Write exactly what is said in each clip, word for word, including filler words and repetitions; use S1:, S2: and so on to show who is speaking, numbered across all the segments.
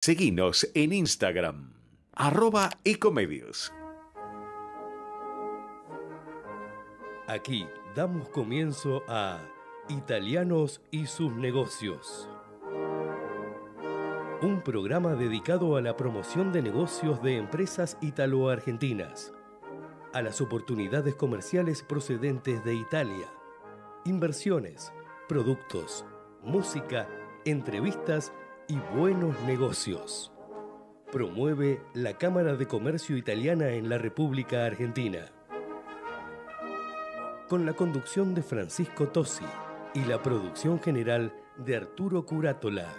S1: Seguinos en Instagram, arroba ecomedios.
S2: Aquí damos comienzo a Italianos y sus negocios. Un programa dedicado a la promoción de negocios de empresas italo-argentinas, a las oportunidades comerciales procedentes de Italia, inversiones, productos, música, entrevistas y buenos negocios. Promueve la Cámara de Comercio Italiana en la República Argentina. Con la conducción de Francisco Tosi y la producción general de Arturo Curátola.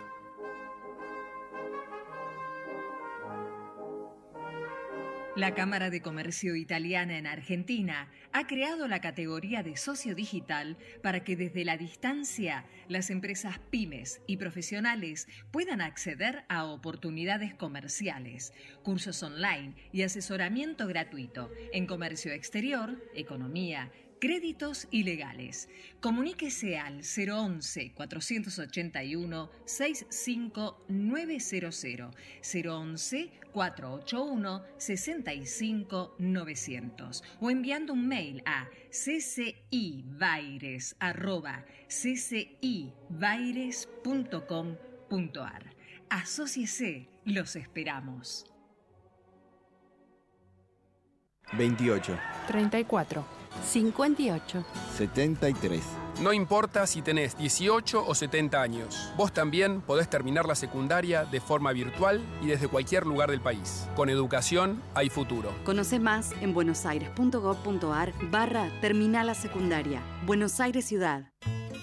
S3: La Cámara de Comercio Italiana en Argentina ha creado la categoría de socio digital para que desde la distancia las empresas pymes y profesionales puedan acceder a oportunidades comerciales, cursos online y asesoramiento gratuito en comercio exterior, economía, créditos y legales. Comuníquese al cero once, cuatrocientos ochenta y uno, sesenta y cinco novecientos, cero once, cuatrocientos ochenta y uno, sesenta y cinco novecientos o enviando un mail a ccibaires arroba ccibaires punto com punto ar. Asóciese, los esperamos.
S4: veintiocho,
S5: treinta y cuatro, cincuenta y ocho,
S4: setenta y tres.
S6: No importa si tenés dieciocho o setenta años, vos también podés terminar la secundaria de forma virtual y desde cualquier lugar del país. Con educación hay futuro.
S7: Conoce más en buenosaires.gov.ar barra Terminal la Secundaria. Buenos Aires Ciudad.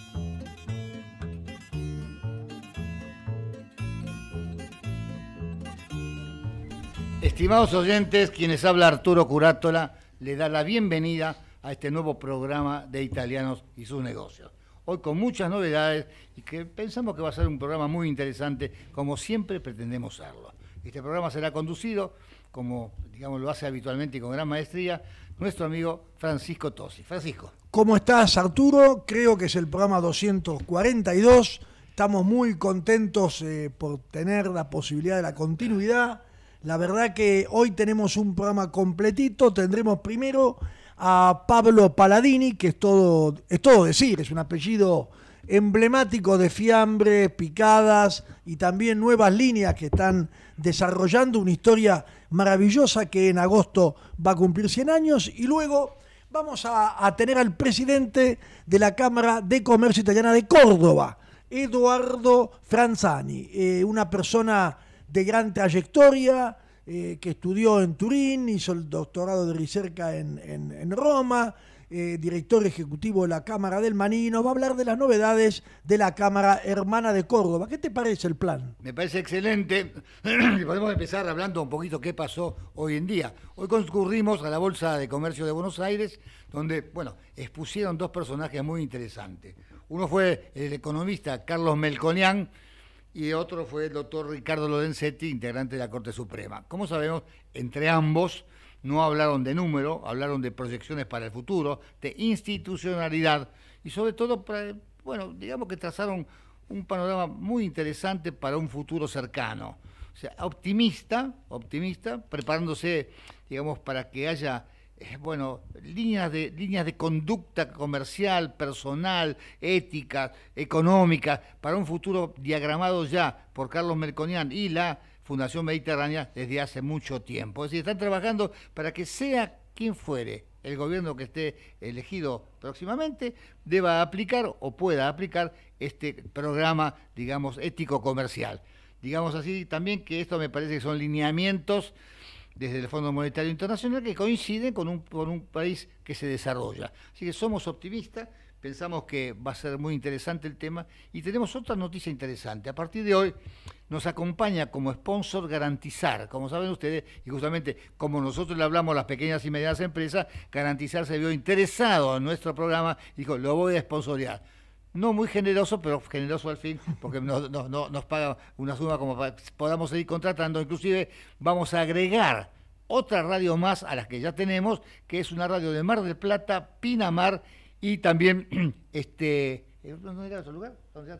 S8: Estimados oyentes, quienes habla Arturo Curátola, le da la bienvenida a este nuevo programa de Italianos y sus negocios. Hoy con muchas novedades y que pensamos que va a ser un programa muy interesante, como siempre pretendemos serlo. Este programa será conducido, como digamos lo hace habitualmente y con gran maestría, nuestro amigo Francisco Tosi. Francisco.
S9: ¿Cómo estás, Arturo? Creo que es el programa doscientos cuarenta y dos. Estamos muy contentos eh, por tener la posibilidad de la continuidad. La verdad que hoy tenemos un programa completito. Tendremos primero a Pablo Paladini, que es todo, es todo decir, es un apellido emblemático de fiambres, picadas y también nuevas líneas que están desarrollando una historia maravillosa que en agosto va a cumplir cien años. Y luego vamos a, a tener al presidente de la Cámara de Comercio Italiana de Córdoba, Eduardo Franzani, eh, una persona de gran trayectoria, eh, que estudió en Turín, hizo el doctorado de Ricerca en, en, en Roma, eh, director ejecutivo de la Cámara del Maní, nos va a hablar de las novedades de la Cámara Hermana de Córdoba. ¿Qué te parece el plan?
S8: Me parece excelente. Podemos empezar hablando un poquito qué pasó hoy en día. Hoy concurrimos a la Bolsa de Comercio de Buenos Aires, donde, bueno, expusieron dos personajes muy interesantes. Uno fue el economista Carlos Melconian, y otro fue el doctor Ricardo Lorenzetti, integrante de la Corte Suprema. Como sabemos, entre ambos no hablaron de número, hablaron de proyecciones para el futuro, de institucionalidad y sobre todo, para, bueno, digamos que trazaron un panorama muy interesante para un futuro cercano. O sea, optimista, optimista, preparándose, digamos, para que haya Eh, bueno, líneas de, líneas de conducta comercial, personal, ética, económica, para un futuro diagramado ya por Carlos Melconian y la Fundación Mediterránea desde hace mucho tiempo. Es decir, están trabajando para que sea quien fuere el gobierno que esté elegido próximamente, deba aplicar o pueda aplicar este programa, digamos, ético-comercial. Digamos así también que esto me parece que son lineamientos desde el Fondo Monetario Internacional que coinciden con un, con un país que se desarrolla. Así que somos optimistas, pensamos que va a ser muy interesante el tema y tenemos otra noticia interesante. A partir de hoy nos acompaña como sponsor Garantizar. Como saben ustedes, y justamente como nosotros le hablamos a las pequeñas y medianas empresas, Garantizar se vio interesado en nuestro programa y dijo, lo voy a sponsorear. No muy generoso, pero generoso al fin, porque nos, nos, nos paga una suma como para que podamos seguir contratando. Inclusive vamos a agregar otra radio más a las que ya tenemos, que es una radio de Mar del Plata, Pinamar, y también, este, ¿dónde era otro lugar? ¿Dónde ya tenemos?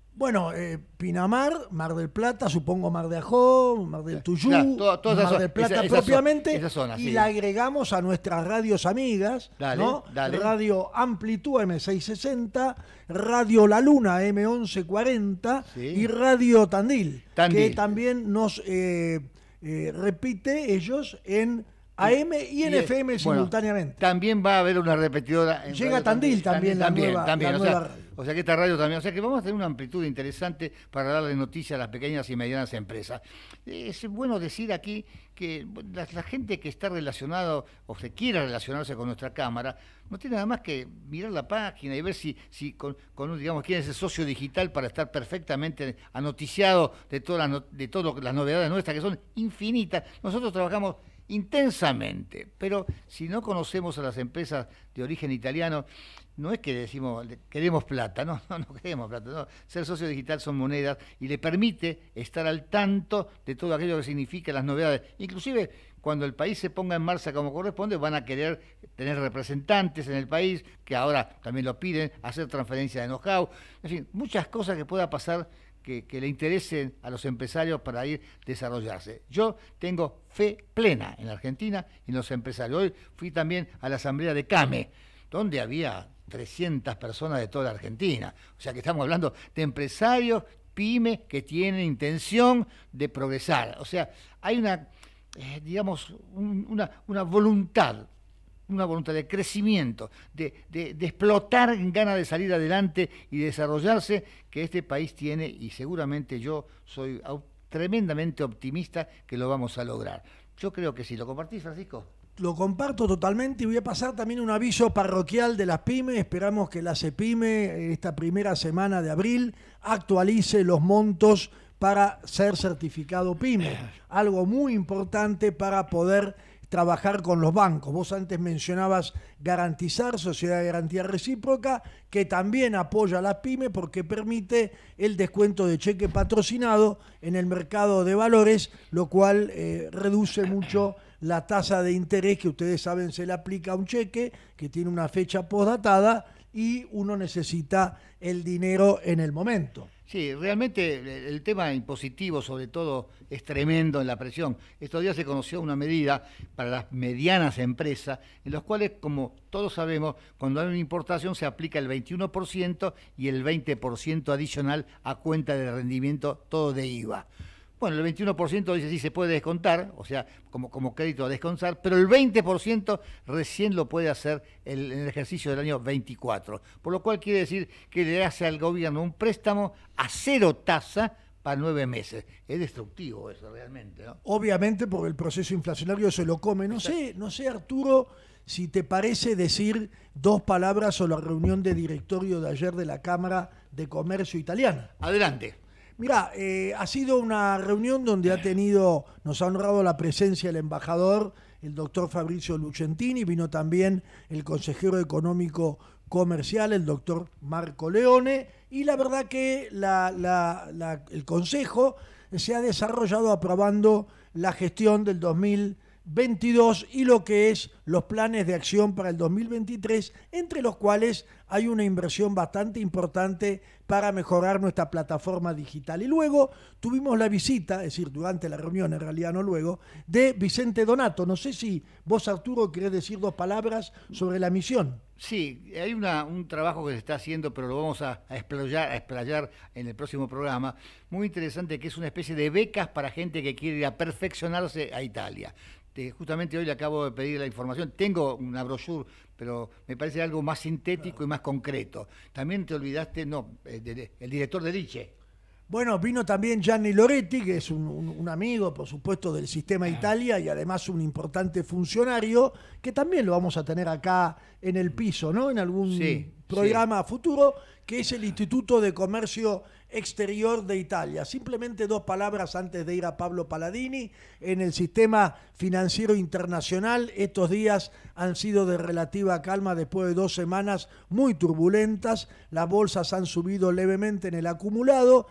S9: Bueno, eh, Pinamar, Mar del Plata, supongo Mar de Ajó, Mar del Tuyú,
S8: claro, todo, todo
S9: Mar
S8: esa,
S9: del Plata
S8: esa, esa
S9: propiamente,
S8: esa zona,
S9: y
S8: sí.
S9: la agregamos a nuestras radios amigas,
S8: dale,
S9: ¿no?
S8: Dale.
S9: Radio Amplitud M seiscientos sesenta, Radio La Luna M once cuarenta
S8: sí.
S9: y Radio Tandil,
S8: Tandil.
S9: que también nos eh, eh, repite ellos en A M y en
S8: y,
S9: F M
S8: bueno,
S9: simultáneamente.
S8: También va a haber una repetidora. En
S9: Llega
S8: Radio
S9: Tandil también, la
S8: también,
S9: nueva,
S8: también.
S9: la
S8: o,
S9: nueva
S8: sea,
S9: radio.
S8: o sea que esta radio también. O sea que vamos a tener una amplitud interesante para darle noticias a las pequeñas y medianas empresas. Es bueno decir aquí que la, la gente que está relacionada o se quiera relacionarse con nuestra Cámara no tiene nada más que mirar la página y ver si, si con, con digamos, quién es el socio digital para estar perfectamente anoticiado de todas las, de todo las novedades nuestras, que son infinitas. Nosotros trabajamos intensamente, pero si no conocemos a las empresas de origen italiano, no es que decimos queremos plata, no, no, no queremos plata, no. Ser socio digital son monedas y le permite estar al tanto de todo aquello que significa las novedades. Inclusive cuando el país se ponga en marcha como corresponde, van a querer tener representantes en el país, que ahora también lo piden, hacer transferencia de know-how, en fin, muchas cosas que pueda pasar Que, que le interesen a los empresarios para ir desarrollarse. Yo tengo fe plena en la Argentina y en los empresarios. Hoy fui también a la asamblea de CAME, donde había trescientas personas de toda la Argentina. O sea que estamos hablando de empresarios, pymes, que tienen intención de progresar. O sea, hay una, eh, digamos, un, una, una voluntad una voluntad de crecimiento, de, de, de explotar en ganas de salir adelante y desarrollarse que este país tiene, y seguramente yo soy tremendamente optimista que lo vamos a lograr. Yo creo que sí. ¿Lo compartís, Francisco?
S9: Lo comparto totalmente y voy a pasar también un aviso parroquial de las pymes. Esperamos que la CEPYME esta primera semana de abril actualice los montos para ser certificado PYME. Algo muy importante para poder trabajar con los bancos. Vos antes mencionabas Garantizar, Sociedad de Garantía Recíproca, que también apoya a las pymes porque permite el descuento de cheque patrocinado en el mercado de valores, lo cual eh, reduce mucho la tasa de interés que ustedes saben se le aplica a un cheque que tiene una fecha postdatada y uno necesita el dinero en el momento.
S8: Sí, realmente el tema impositivo, sobre todo, es tremendo en la presión. Estos días se conoció una medida para las medianas empresas, en las cuales, como todos sabemos, cuando hay una importación se aplica el veintiuno por ciento y el veinte por ciento adicional a cuenta de rendimiento, todo de I V A. Bueno, el veintiuno por ciento dice sí se puede descontar, o sea, como, como crédito a descontar, pero el veinte por ciento recién lo puede hacer el, en el ejercicio del año veinticuatro. Por lo cual quiere decir que le hace al gobierno un préstamo a cero tasa para nueve meses. Es destructivo eso realmente, ¿no?
S9: Obviamente porque el proceso inflacionario se lo come. No sé, no sé, Arturo, si te parece decir dos palabras sobre la reunión de directorio de ayer de la Cámara de Comercio Italiana.
S8: Adelante.
S9: Mirá, eh, ha sido una reunión donde ha tenido, nos ha honrado la presencia el embajador, el doctor Fabrizio Lucentini, vino también el consejero económico comercial, el doctor Marco Leone, y la verdad que la, la, la, el Consejo se ha desarrollado aprobando la gestión del dos mil veintidós y lo que es los planes de acción para el dos mil veintitrés, entre los cuales hay una inversión bastante importante para mejorar nuestra plataforma digital. Y luego tuvimos la visita, es decir, durante la reunión, en realidad no luego, de Vicente Donato. No sé si vos, Arturo, querés decir dos palabras sobre la misión.
S8: Sí, hay una, un trabajo que se está haciendo, pero lo vamos a, a, explayar, a explayar en el próximo programa, muy interesante, que es una especie de becas para gente que quiere ir a perfeccionarse a Italia. Eh, justamente hoy le acabo de pedir la información, tengo una brochure, pero me parece algo más sintético y más concreto. También te olvidaste, no, el, el, el director de Liche.
S9: Bueno, vino también Gianni Loretti, que es un, un, un amigo, por supuesto, del Sistema Italia y además un importante funcionario, que también lo vamos a tener acá en el piso, ¿no? En algún
S8: sí,
S9: programa
S8: sí.
S9: futuro, que es el Instituto de Comercio Exterior de Italia. Simplemente dos palabras antes de ir a Pablo Palladini. En el sistema financiero internacional, estos días han sido de relativa calma después de dos semanas muy turbulentas. Las bolsas han subido levemente en el acumulado.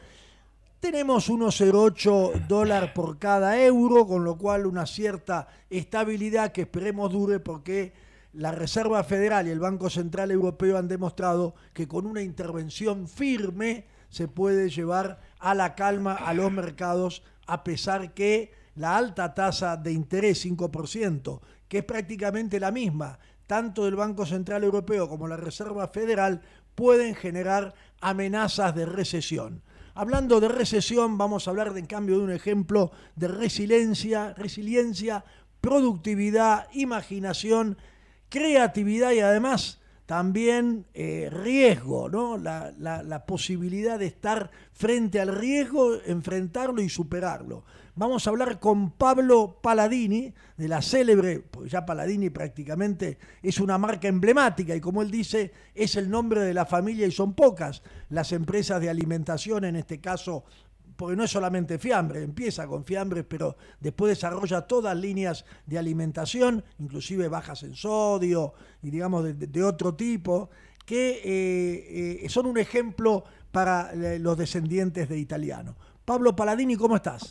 S9: Tenemos uno coma cero ocho dólares por cada euro, con lo cual una cierta estabilidad que esperemos dure porque la Reserva Federal y el Banco Central Europeo han demostrado que con una intervención firme se puede llevar a la calma a los mercados, a pesar que la alta tasa de interés, cinco por ciento, que es prácticamente la misma, tanto del Banco Central Europeo como la Reserva Federal, pueden generar amenazas de recesión. Hablando de recesión, vamos a hablar de, en cambio de un ejemplo de resiliencia, resiliencia, productividad, imaginación, creatividad y además también eh, riesgo, ¿no? La, la, la posibilidad de estar frente al riesgo, enfrentarlo y superarlo. Vamos a hablar con Pablo Paladini, de la célebre, pues ya Paladini prácticamente es una marca emblemática y como él dice, es el nombre de la familia y son pocas las empresas de alimentación, en este caso, porque no es solamente fiambre, empieza con fiambres, pero después desarrolla todas líneas de alimentación, inclusive bajas en sodio y digamos de, de otro tipo, que eh, eh, son un ejemplo para eh, los descendientes de italianos. Pablo Paladini, ¿cómo estás?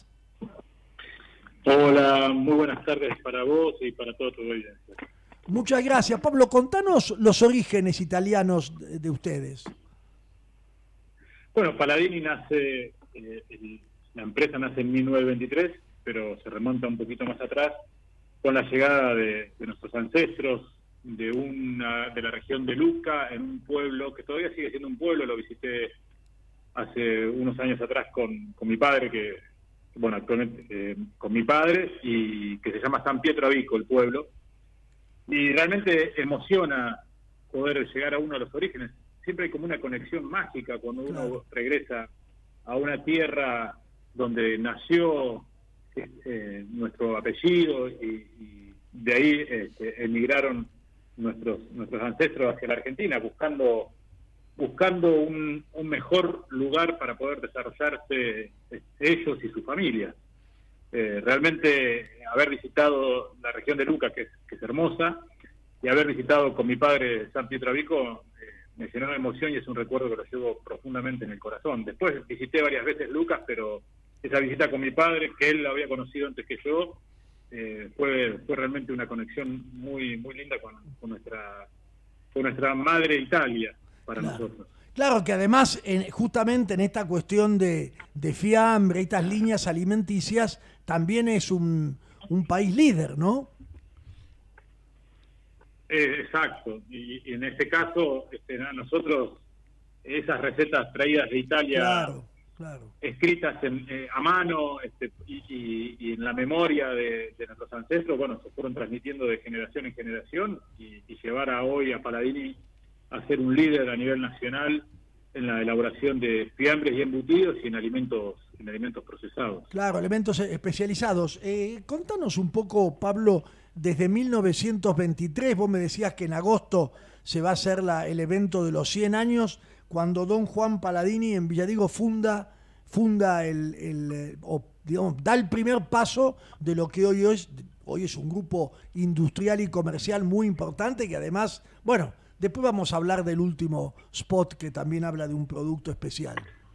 S10: Hola, muy buenas tardes para vos y para toda tu audiencia.
S9: Muchas gracias. Pablo, contanos los orígenes italianos de, de ustedes.
S10: Bueno, Paladini nace, eh, el, la empresa nace en mil novecientos veintitrés, pero se remonta un poquito más atrás, con la llegada de, de nuestros ancestros de una de la región de Lucca, en un pueblo que todavía sigue siendo un pueblo. Lo visité hace unos años atrás con, con mi padre, que bueno, actualmente eh, con mi padre, y que se llama San Pietro Avico, el pueblo, y realmente emociona poder llegar a uno de los orígenes. Siempre hay como una conexión mágica cuando uno claro. regresa a una tierra donde nació eh, nuestro apellido, y, y de ahí eh, emigraron nuestros nuestros ancestros hacia la Argentina, buscando buscando un, un mejor lugar para poder desarrollarse ellos y su familia. Eh, realmente haber visitado la región de Lucca, que es, que es hermosa, y haber visitado con mi padre San Pietro Avico, eh, me llenó de emoción y es un recuerdo que lo llevo profundamente en el corazón. Después visité varias veces Lucca, pero esa visita con mi padre, que él la había conocido antes que yo, eh, fue, fue realmente una conexión muy, muy linda con, con, nuestra, con nuestra madre Italia. Para
S9: claro.
S10: nosotros.
S9: Claro que además, en, justamente en esta cuestión de, de fiambre, estas líneas alimenticias, también es un, un país líder, ¿no?
S10: Eh, exacto, y, y en este caso, este, a nosotros, esas recetas traídas de Italia,
S9: claro, claro.
S10: escritas en, eh, a mano este, y, y, y en la memoria de, de nuestros ancestros, bueno, se fueron transmitiendo de generación en generación, y, y llevar a hoy a Paladini a ser un líder a nivel nacional en la elaboración de fiambres y embutidos y en alimentos en alimentos procesados.
S9: Claro, alimentos especializados. Eh, contanos un poco, Pablo, desde mil novecientos veintitrés, vos me decías que en agosto se va a hacer la, el evento de los cien años, cuando don Juan Paladini en Villadiego funda, funda el, el o, digamos, da el primer paso de lo que hoy es, hoy es un grupo industrial y comercial muy importante, que además, bueno, después vamos a hablar del último spot que también habla de un producto especial.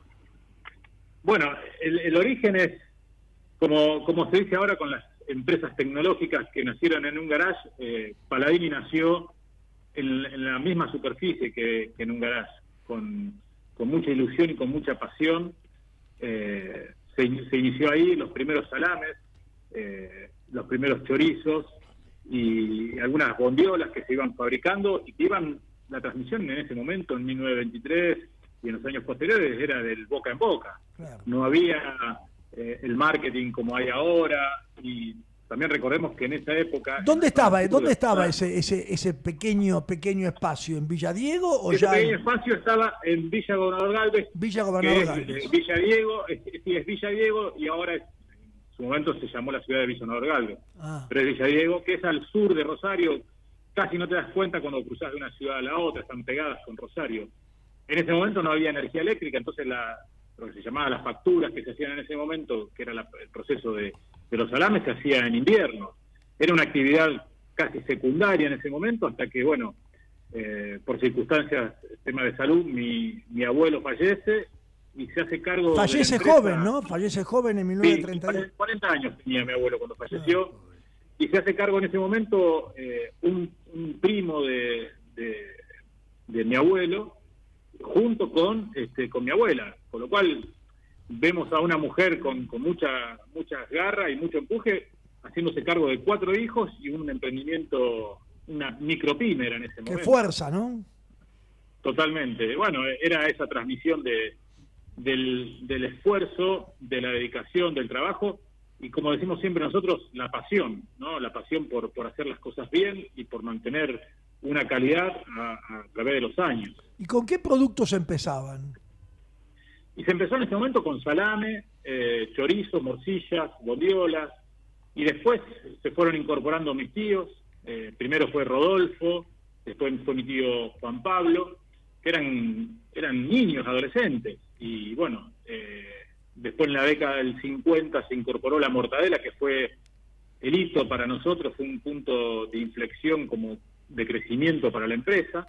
S10: Bueno, el, el origen es, como, como se dice ahora con las empresas tecnológicas que nacieron en un garage, eh, Paladini nació en, en la misma superficie que, que en un garage, con, con mucha ilusión y con mucha pasión. Eh, se, se inició ahí los primeros salames, eh, los primeros chorizos, y algunas bondiolas que se iban fabricando y que iban, la transmisión en ese momento, en mil novecientos veintitrés y en los años posteriores, era del boca en boca. Claro. No había eh, el marketing como hay ahora, y también recordemos que en esa época...
S9: ¿Dónde estaba, ¿dónde estaba ese, ese, ese pequeño pequeño espacio? ¿En Villadiego o
S10: ese
S9: ya...?
S10: Ese pequeño
S9: en...
S10: espacio estaba en Villa Gobernador Galvez.
S9: Villa Gobernador
S10: que
S9: Galvez.
S10: Es, Villadiego, es, sí, es Villadiego, y ahora es... En su momento se llamó la ciudad de Villadiego Galvez, ah. pero es Villadiego, que es al sur de Rosario. Casi no te das cuenta cuando cruzas de una ciudad a la otra, están pegadas con Rosario. En ese momento no había energía eléctrica, entonces la, lo que se llamaba las facturas que se hacían en ese momento, que era la, el proceso de, de los salames, se hacía en invierno. Era una actividad casi secundaria en ese momento, hasta que, bueno, eh, por circunstancias, tema de salud, mi, mi abuelo fallece, y se hace cargo...
S9: Fallece
S10: de la empresa.
S9: joven, ¿no? Fallece joven en mil novecientos treinta y uno.
S10: Sí, cuarenta años tenía mi abuelo cuando falleció, ah, y se hace cargo en ese momento eh, un, un primo de, de, de mi abuelo, junto con este, con mi abuela, con lo cual vemos a una mujer con, con mucha mucha garra y mucho empuje, haciéndose cargo de cuatro hijos y un emprendimiento, una micropyme era en ese momento.
S9: Qué fuerza, ¿no?
S10: Totalmente. Bueno, era esa transmisión de del, del esfuerzo, de la dedicación, del trabajo, y como decimos siempre nosotros, la pasión, ¿no? La pasión por, por hacer las cosas bien y por mantener una calidad a, a través de los años.
S9: ¿Y con qué productos empezaban?
S10: Y se empezó en ese momento con salame, eh, chorizo, morcillas, bondiolas, y después se fueron incorporando mis tíos. Eh, primero fue Rodolfo, después fue mi tío Juan Pablo, que eran, eran niños, adolescentes. Y bueno, eh, después en la década del cincuenta se incorporó la mortadela, que fue el hito para nosotros, fue un punto de inflexión como de crecimiento para la empresa,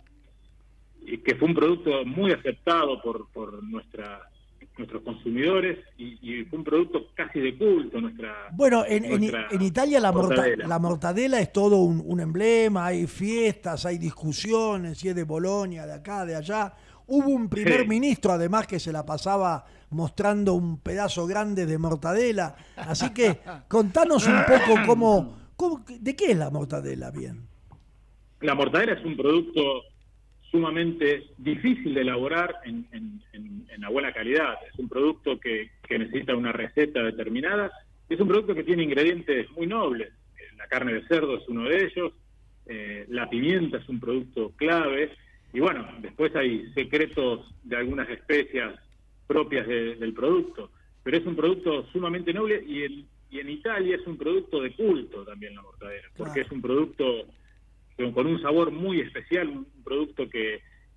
S10: y que fue un producto muy aceptado por, por nuestra, nuestros consumidores, y, y fue un producto casi de culto. Nuestra
S9: Bueno, en,
S10: nuestra
S9: en, en Italia la mortadela.
S10: mortadela.
S9: la mortadela es todo un, un emblema, hay fiestas, hay discusiones, si es de Bolonia, de acá, de allá. Hubo un primer
S10: Sí.
S9: ministro, además, que se la pasaba mostrando un pedazo grande de mortadela. Así que contanos un poco cómo, cómo de qué es la mortadela, bien.
S10: La mortadela es un producto sumamente difícil de elaborar en, en, en, en la buena calidad. Es un producto que, que necesita una receta determinada. Es un producto que tiene ingredientes muy nobles. La carne de cerdo es uno de ellos. Eh, la pimienta es un producto clave. Y bueno, después hay secretos de algunas especias propias de, del producto. Pero es un producto sumamente noble, y en, y en Italia es un producto de culto también la mortadela, porque
S9: Claro.
S10: es un producto con un sabor muy especial, un producto que,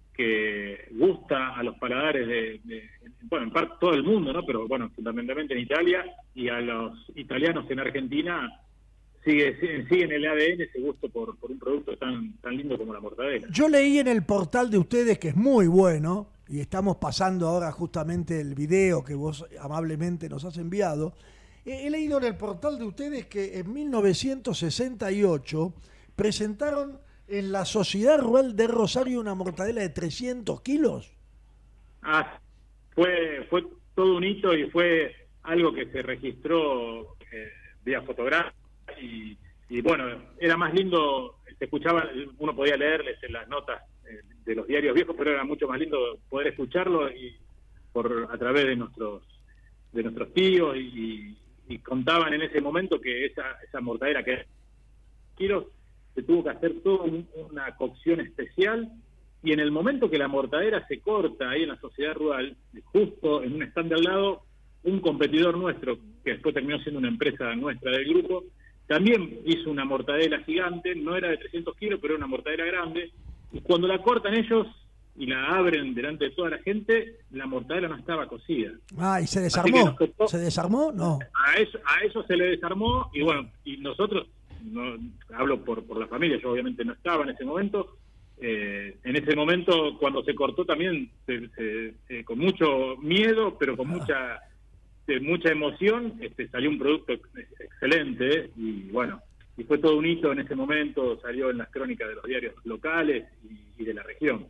S10: que gusta a los paladares de, de, bueno, en parte todo el mundo, ¿no? Pero bueno, fundamentalmente en Italia, y a los italianos en Argentina sigue, sigue en el A D N ese gusto por, por un producto tan, tan lindo como la mortadela.
S9: Yo leí en el portal de ustedes, que es muy bueno, y estamos pasando ahora justamente el video que vos amablemente nos has enviado. He, he leído en el portal de ustedes que en mil novecientos sesenta y ocho presentaron en la Sociedad Rural de Rosario una mortadela de trescientos kilos.
S10: Ah, fue, fue todo un hito, y fue algo que se registró eh, vía fotográfica, y, y bueno, era más lindo, se escuchaba, uno podía leerles en las notas eh, de los diarios viejos, pero era mucho más lindo poder escucharlo y por a través de nuestros de nuestros tíos, y, y contaban en ese momento que esa, esa mortadela que kilos se tuvo que hacer toda un, una cocción especial, y en el momento que la mortadela se corta ahí en la Sociedad Rural, justo en un stand de al lado, un competidor nuestro, que después terminó siendo una empresa nuestra del grupo, también hizo una mortadela gigante, no era de trescientos kilos, pero era una mortadela grande, y cuando la cortan ellos y la abren delante de toda la gente, la mortadela no estaba cocida.
S9: Ah, ¿y se
S10: Así que
S9: desarmó?
S10: nos tocó-
S9: ¿Se desarmó? No.
S10: A eso, a eso se le desarmó, y bueno, y nosotros, no hablo por, por la familia, yo obviamente no estaba en ese momento, eh, en ese momento cuando se cortó también se, se, eh, con mucho miedo, pero con mucha de mucha emoción, este, salió un producto excelente, y bueno, y fue todo un hito en ese momento, salió en las crónicas de los diarios locales y, y de la región.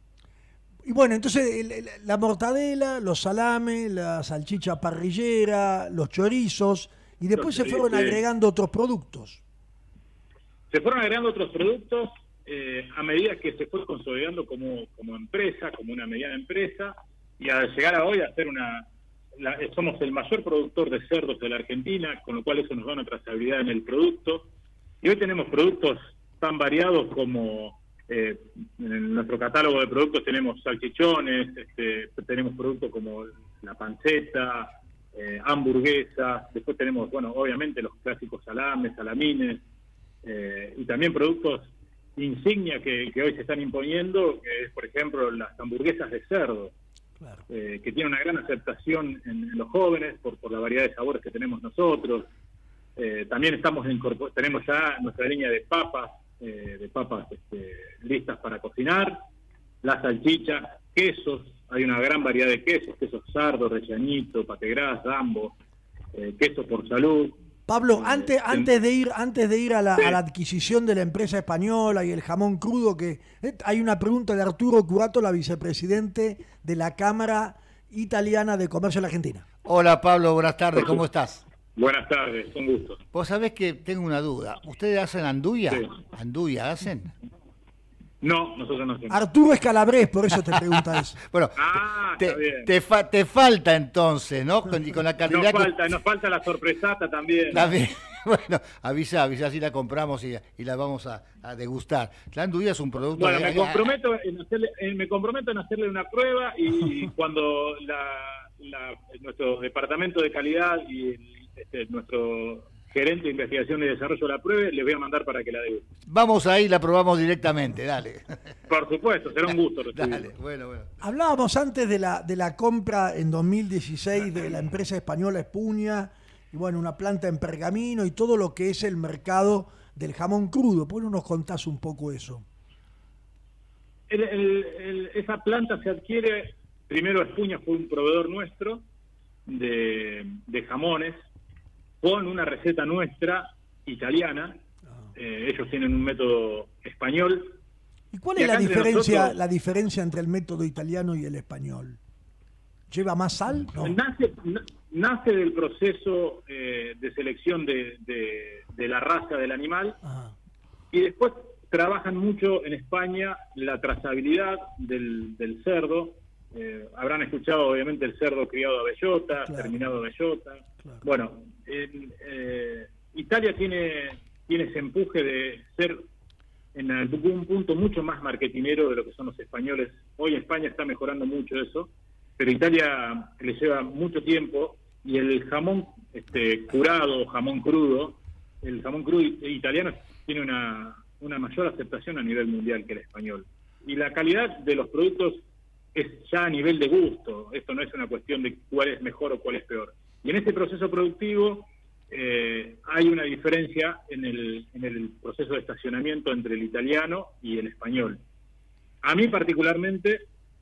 S9: Y bueno, entonces el- el- la mortadela, los salames, la salchicha parrillera, los chorizos, y después
S10: Los
S9: se fueron
S10: chorizos.
S9: agregando otros productos.
S10: Se fueron agregando otros productos eh, a medida que se fue consolidando como, como empresa, como una mediana empresa, y al llegar a hoy a ser una... La, somos el mayor productor de cerdos de la Argentina, con lo cual eso nos da una trazabilidad en el producto. Y hoy tenemos productos tan variados como... Eh, en nuestro catálogo de productos tenemos salchichones, este, tenemos productos como la panceta, eh, hamburguesas, después tenemos, bueno, obviamente los clásicos salames, salamines, eh, y también productos insignia que, que hoy se están imponiendo, que es, por ejemplo, las hamburguesas de cerdo,
S9: Claro.
S10: eh, que tiene una gran aceptación en, en los jóvenes por, por la variedad de sabores que tenemos nosotros. Eh, también estamos en, tenemos ya nuestra línea de papas, eh, de papas este, listas para cocinar, las salchichas, quesos, hay una gran variedad de quesos, quesos sardo, rellanito, pategras, dambo, eh, queso por salud,
S9: Pablo,
S10: Eh,
S9: antes,
S10: ten-
S9: antes de ir, antes de ir a la,
S10: Sí.
S9: a la adquisición de la empresa española y el jamón crudo, que eh, hay una pregunta de Arturo Curato, la vicepresidente de la Cámara Italiana de Comercio de la Argentina.
S8: Hola Pablo, buenas tardes, ¿cómo estás?
S10: Buenas tardes, un gusto.
S8: Vos sabés que tengo una duda. ¿Ustedes hacen anduya?
S10: Sí.
S8: ¿Anduya hacen?
S10: No, nosotros no hacemos.
S9: Arturo es calabrés, por eso te pregunta eso.
S8: Bueno,
S10: Ah,
S8: te,
S10: está bien.
S8: te, fa- te falta entonces, ¿no? Con, y con la calidad
S10: Nos
S8: que...
S10: falta, nos falta la sorpresata también.
S8: También, bueno, avisa, avisa si la compramos y, y la vamos a, a degustar. La anduya es un producto...
S10: Bueno,
S8: de-
S10: me comprometo en hacerle, en- me comprometo en hacerle una prueba y cuando la, la- nuestro departamento de calidad y el- este, nuestro gerente de investigación y desarrollo la pruebe, les voy a mandar para que la deguste.
S8: Vamos ahí, la probamos directamente, dale.
S10: Por supuesto, será un gusto recibirlo.
S8: Dale, bueno, bueno.
S9: Hablábamos antes de la, de la compra en dos mil dieciséis de la empresa española Espuña, y bueno, una planta en Pergamino y todo lo que es el mercado del jamón crudo. ¿Por qué no nos contás un poco eso?
S10: El- el- el- esa planta se adquiere, primero Espuña fue un proveedor nuestro de, de jamones con una receta nuestra italiana. Eh, ellos tienen un método español.
S9: ¿Y cuál
S10: Y
S9: es la
S10: acá entre
S9: diferencia,
S10: nosotros-
S9: la diferencia entre el método italiano y el español? ¿Lleva más sal? No.
S10: Nace, na- nace del proceso eh, de selección de, de- de la raza del animal
S9: Ah,
S10: y después trabajan mucho en España la trazabilidad del, del cerdo. Eh, habrán escuchado obviamente el cerdo criado a bellota,
S9: Claro.
S10: terminado a bellota.
S9: claro.
S10: Bueno, en, eh, Italia tiene, tiene ese empuje de ser en algún punto mucho más marketinero de lo que son los españoles. Hoy España está mejorando mucho eso, pero Italia le lleva mucho tiempo y el jamón este, curado, jamón crudo, el jamón crudo it- italiano tiene una, una mayor aceptación a nivel mundial que el español. Y la calidad de los productos es ya a nivel de gusto, esto no es una cuestión de cuál es mejor o cuál es peor. Y en este proceso productivo eh, hay una diferencia en el, en el proceso de estacionamiento entre el italiano y el español. A mí particularmente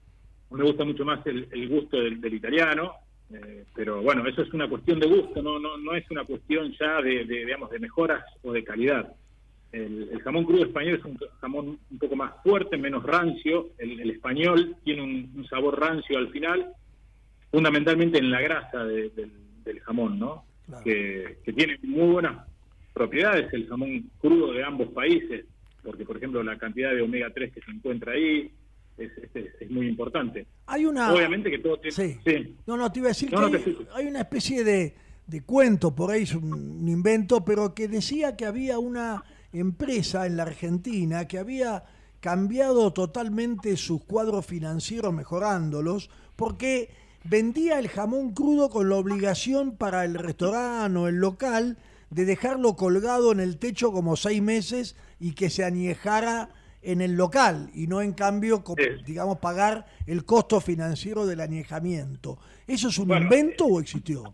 S10: me gusta mucho más el, el gusto del, del italiano, eh, pero bueno, eso es una cuestión de gusto, no no no es una cuestión ya de, de, digamos, de mejoras o de calidad. El, el jamón crudo español es un jamón un poco más fuerte, menos rancio. El, el español tiene un, un sabor rancio al final, fundamentalmente en la grasa de- del, del jamón, ¿no?
S9: Claro.
S10: Que, que tiene muy buenas propiedades el jamón crudo de ambos países, porque por ejemplo la cantidad de omega tres que se encuentra ahí es, es, es muy importante.
S9: Hay una...
S10: Obviamente que todo tiene...
S9: Sí.
S10: sí.
S9: No, no, te iba a decir
S10: No,
S9: que
S10: no,
S9: hay,
S10: te escucho.
S9: hay una especie de, de cuento, por ahí es un, un invento, pero que decía que había una empresa en la Argentina que había cambiado totalmente sus cuadros financieros, mejorándolos, porque vendía el jamón crudo con la obligación para el restaurante o el local de dejarlo colgado en el techo como seis meses y que se añejara en el local y no en cambio, co-
S10: Sí.
S9: digamos, pagar el costo financiero del añejamiento. ¿Eso es un
S10: Bueno,
S9: invento o existió?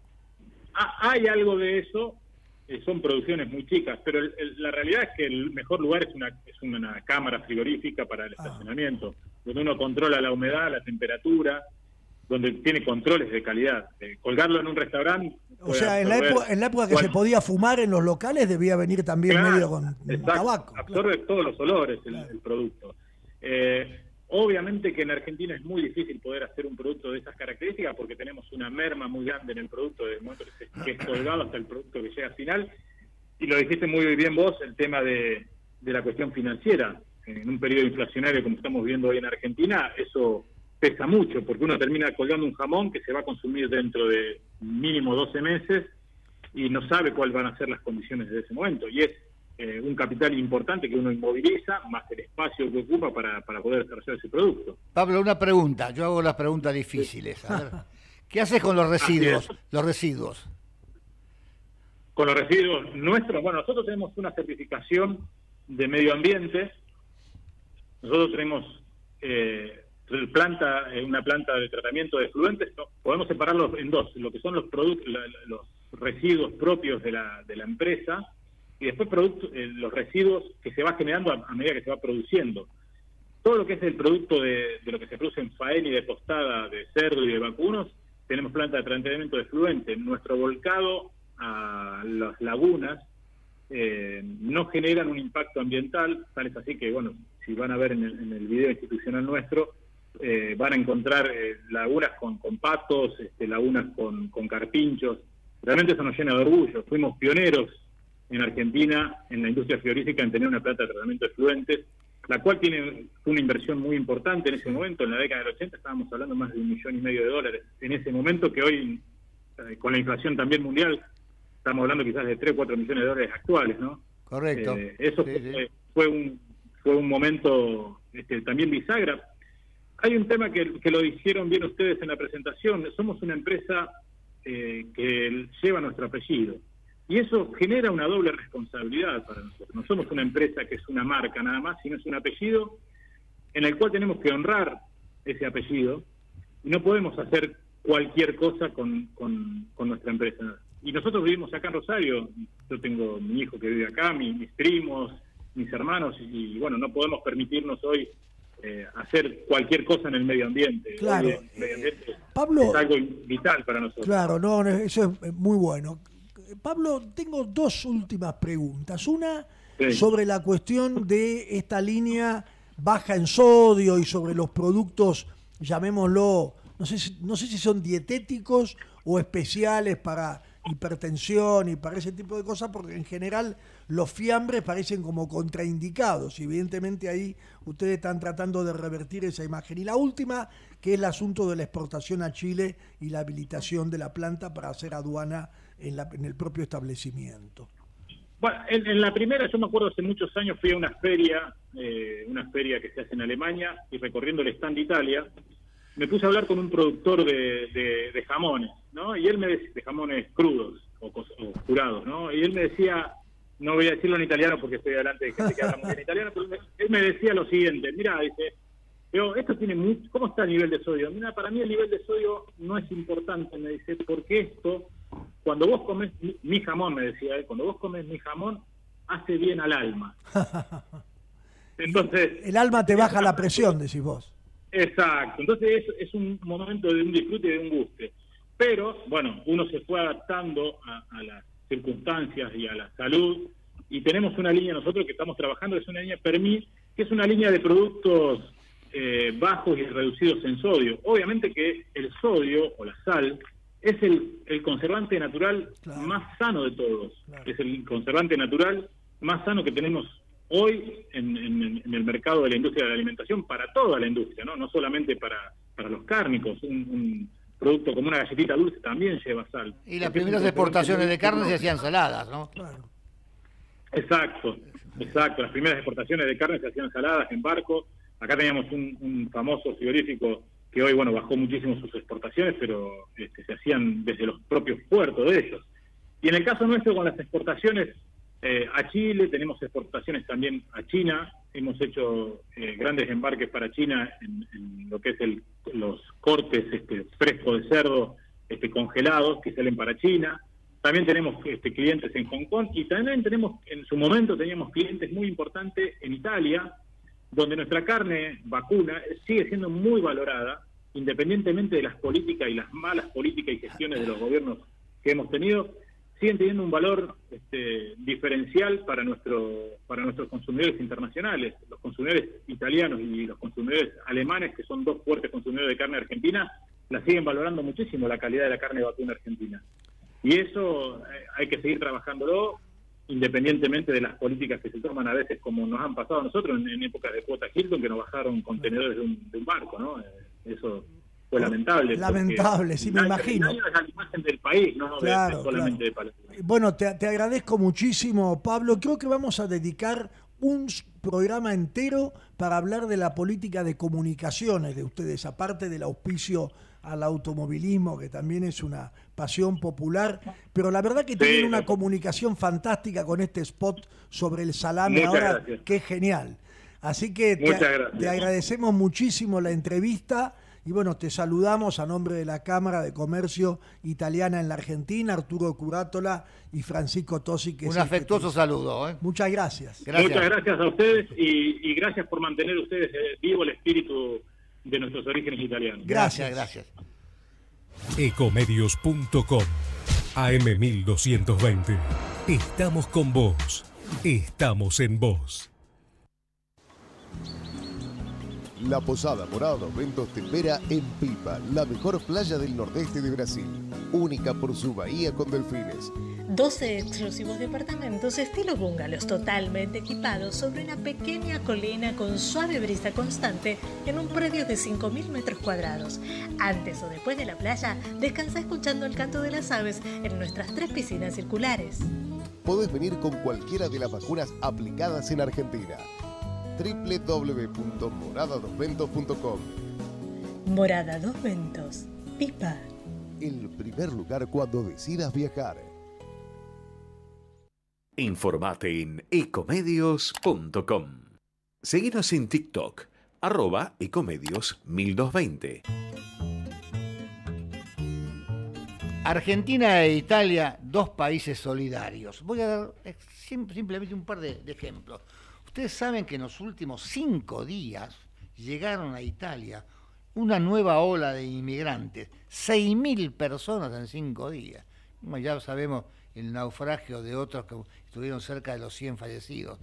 S10: Ha- hay algo de eso, eh, son producciones muy chicas, pero el- el- la realidad es que el mejor lugar es una, es una cámara frigorífica para el
S9: Ah.
S10: estacionamiento, donde uno controla la humedad, la temperatura, donde tiene controles de calidad. Eh, colgarlo en un restaurante...
S9: O
S10: puede
S9: sea, en la,
S10: absorber
S9: época, en la época que
S10: cual-
S9: se podía fumar en los locales debía venir también
S10: Claro,
S9: medio con
S10: exacto,
S9: tabaco.
S10: absorbe todos los olores el,
S9: Claro.
S10: el producto. Eh, obviamente que en Argentina es muy difícil poder hacer un producto de esas características porque tenemos una merma muy grande en el producto desde el momento que, se- que es colgado hasta el producto que llega al final. Y lo dijiste muy bien vos, el tema de, de la cuestión financiera. En un periodo inflacionario como estamos viendo hoy en Argentina, eso pesa mucho, porque uno termina colgando un jamón que se va a consumir dentro de mínimo doce meses y no sabe cuáles van a ser las condiciones de ese momento. Y es eh, un capital importante que uno inmoviliza, más el espacio que ocupa para, para poder desarrollar ese producto.
S8: Pablo, una pregunta. Yo hago las preguntas difíciles. A ver, ¿qué haces con los residuos? Los residuos.
S10: Con los residuos nuestros, bueno, nosotros tenemos una certificación de medio ambiente, nosotros tenemos eh, planta, eh, una planta de tratamiento de efluentes, no, podemos separarlos en dos, lo que son los productos, la- la- los residuos propios de la, de la empresa y después productos, eh, los residuos que se va generando a, a medida que se va produciendo. Todo lo que es el producto de, de lo que se produce en faena y de tostada de cerdo y de vacunos, tenemos planta de tratamiento de efluente. Nuestro volcado a las lagunas eh, no generan un impacto ambiental, tal es así que, bueno, si van a ver en el, en el video institucional nuestro, eh, van a encontrar eh, lagunas con, con patos, este, lagunas con, con carpinchos. Realmente eso nos llena de orgullo. Fuimos pioneros en Argentina, en la industria frigorífica, en tener una planta de tratamiento de efluentes, la cual tiene una inversión muy importante en ese momento. En la década del ochenta estábamos hablando más de un millón y medio de dólares. En ese momento, que hoy, eh, con la inflación también mundial, estamos hablando quizás de tres o cuatro millones de dólares actuales, ¿no?
S8: Correcto.
S10: Eh, eso
S8: sí,
S10: fue,
S8: sí.
S10: fue un fue un momento este, también bisagra. Hay un tema que, que lo dijeron bien ustedes en la presentación. Somos una empresa eh, que lleva nuestro apellido. Y eso genera una doble responsabilidad para nosotros. No somos una empresa que es una marca nada más, sino es un apellido en el cual tenemos que honrar ese apellido y no podemos hacer cualquier cosa con, con, con nuestra empresa. Y nosotros vivimos acá en Rosario. Yo tengo mi hijo que vive acá, mi, mis primos, mis hermanos, y bueno, no podemos permitirnos hoy eh, hacer cualquier cosa en el medio ambiente.
S9: Claro.
S10: Hoy el medio ambiente
S9: Eh, Pablo,
S10: es algo vital para nosotros.
S9: Claro, no, no, eso es muy bueno. Pablo, tengo dos últimas preguntas. Una
S10: Sí.
S9: sobre la cuestión de esta línea baja en sodio y sobre los productos, llamémoslo, no sé si, no sé si son dietéticos o especiales para hipertensión y para ese tipo de cosas, porque en general los fiambres parecen como contraindicados y evidentemente ahí ustedes están tratando de revertir esa imagen. Y la última, que es el asunto de la exportación a Chile y la habilitación de la planta para hacer aduana en, la, en el propio establecimiento.
S10: Bueno, en, en la primera, yo me acuerdo hace muchos años fui a una feria, eh, una feria que se hace en Alemania, y recorriendo el stand de Italia, me puse a hablar con un productor de, de, de jamones, ¿no? Y él me decía, de jamones crudos o, o curados, ¿no? Y él me decía, no voy a decirlo en italiano porque estoy delante de gente que habla muy bien italiano, pero él, él me decía lo siguiente: mira, dice, yo, esto tiene mucho, ¿cómo está el nivel de sodio? Mira, para mí el nivel de sodio no es importante, me dice, porque esto, cuando vos comes mi, mi jamón, me decía él, cuando vos comes mi jamón, hace bien al alma. Entonces,
S9: el alma te baja la presión, decís vos.
S10: Exacto, entonces es, es un momento de un disfrute y de un guste. Pero, bueno, uno se fue adaptando a, a las circunstancias y a la salud, y tenemos una línea nosotros que estamos trabajando, que es una línea PERMI, que es una línea de productos eh, bajos y reducidos en sodio. Obviamente que el sodio o la sal es el, el conservante natural claro. más sano de todos. Claro. Es el conservante natural más sano que tenemos hoy en, en, en el mercado de la industria de la alimentación, para toda la industria, no, no solamente para, para los cárnicos. Un, un producto como una galletita dulce también lleva sal.
S8: Y las primeras exportaciones de carne se hacían saladas, ¿no?
S9: Claro.
S10: Exacto, exacto. Las primeras exportaciones de carne se hacían saladas en barco. Acá teníamos un, un famoso frigorífico que hoy, bueno, bajó muchísimo sus exportaciones, pero este, se hacían desde los propios puertos de ellos. Y en el caso nuestro, con las exportaciones eh, a Chile, tenemos exportaciones también a China. Hemos hecho eh, grandes embarques para China en, en lo que es el, los cortes este, frescos de cerdo este, congelados que salen para China. También tenemos este, clientes en Hong Kong, y también tenemos, en su momento teníamos clientes muy importantes en Italia, donde nuestra carne vacuna sigue siendo muy valorada, independientemente de las políticas y las malas políticas y gestiones de los gobiernos que hemos tenido. Siguen teniendo un valor este, diferencial para nuestro para nuestros consumidores internacionales. Los consumidores italianos y los consumidores alemanes, que son dos fuertes consumidores de carne argentina, la siguen valorando muchísimo, la calidad de la carne vacuna argentina. Y eso eh, hay que seguir trabajándolo, independientemente de las políticas que se toman a veces, como nos han pasado a nosotros en, en épocas de cuota Hilton, que nos bajaron contenedores de un, de un barco, ¿no? Eh, eso fue lamentable.
S9: Lamentable, sí, me
S10: el
S9: imagino.
S10: daño es la imagen del país, no
S9: claro,
S10: de, de solamente
S9: claro.
S10: de Palestina.
S9: Bueno, te, te agradezco muchísimo, Pablo. Creo que vamos a dedicar un programa entero para hablar de la política de comunicaciones de ustedes, aparte del auspicio al automovilismo, que también es una pasión popular, pero la verdad que sí, tienen una comunicación fantástica con este spot sobre el salame
S10: Muchas
S9: ahora,
S10: gracias.
S9: que es genial. Así que te, te agradecemos muchísimo la entrevista. Y bueno, te saludamos a nombre de la Cámara de Comercio Italiana en la Argentina, Arturo Curátola y Francisco Tosi. Que
S8: Un afectuoso saludo. ¿eh?
S9: Muchas gracias.
S10: gracias. Muchas gracias a ustedes y, y gracias por mantener ustedes vivo el espíritu de nuestros orígenes italianos.
S8: Gracias, gracias.
S1: Ecomedios punto com
S11: A M mil doscientos veinte. Estamos con vos. Estamos en vos.
S12: La Posada Morada dos Ventos te espera en Pipa, la mejor playa del nordeste de Brasil. Única por su bahía con delfines.
S13: doce exclusivos departamentos estilo bungalows totalmente equipados sobre una pequeña colina con suave brisa constante en un predio de cinco mil metros cuadrados. Antes o después de la playa, descansa escuchando el canto de las aves en nuestras tres piscinas circulares.
S12: Podés venir con cualquiera de las vacunas aplicadas en Argentina. doble u doble u doble u punto morada dos ventos punto com.
S13: Morada Dos Ventos, Pipa.
S12: El primer lugar cuando decidas viajar.
S1: Informate en ecomedios punto com. Seguinos en TikTok, arroba ecomedios mil doscientos veinte.
S8: Argentina e Italia, dos países solidarios. Voy a dar simplemente un par de, de ejemplos. Ustedes saben que en los últimos cinco días llegaron a Italia una nueva ola de inmigrantes, seis mil personas en cinco días. Como ya sabemos, el naufragio de otros que estuvieron cerca de los cien fallecidos.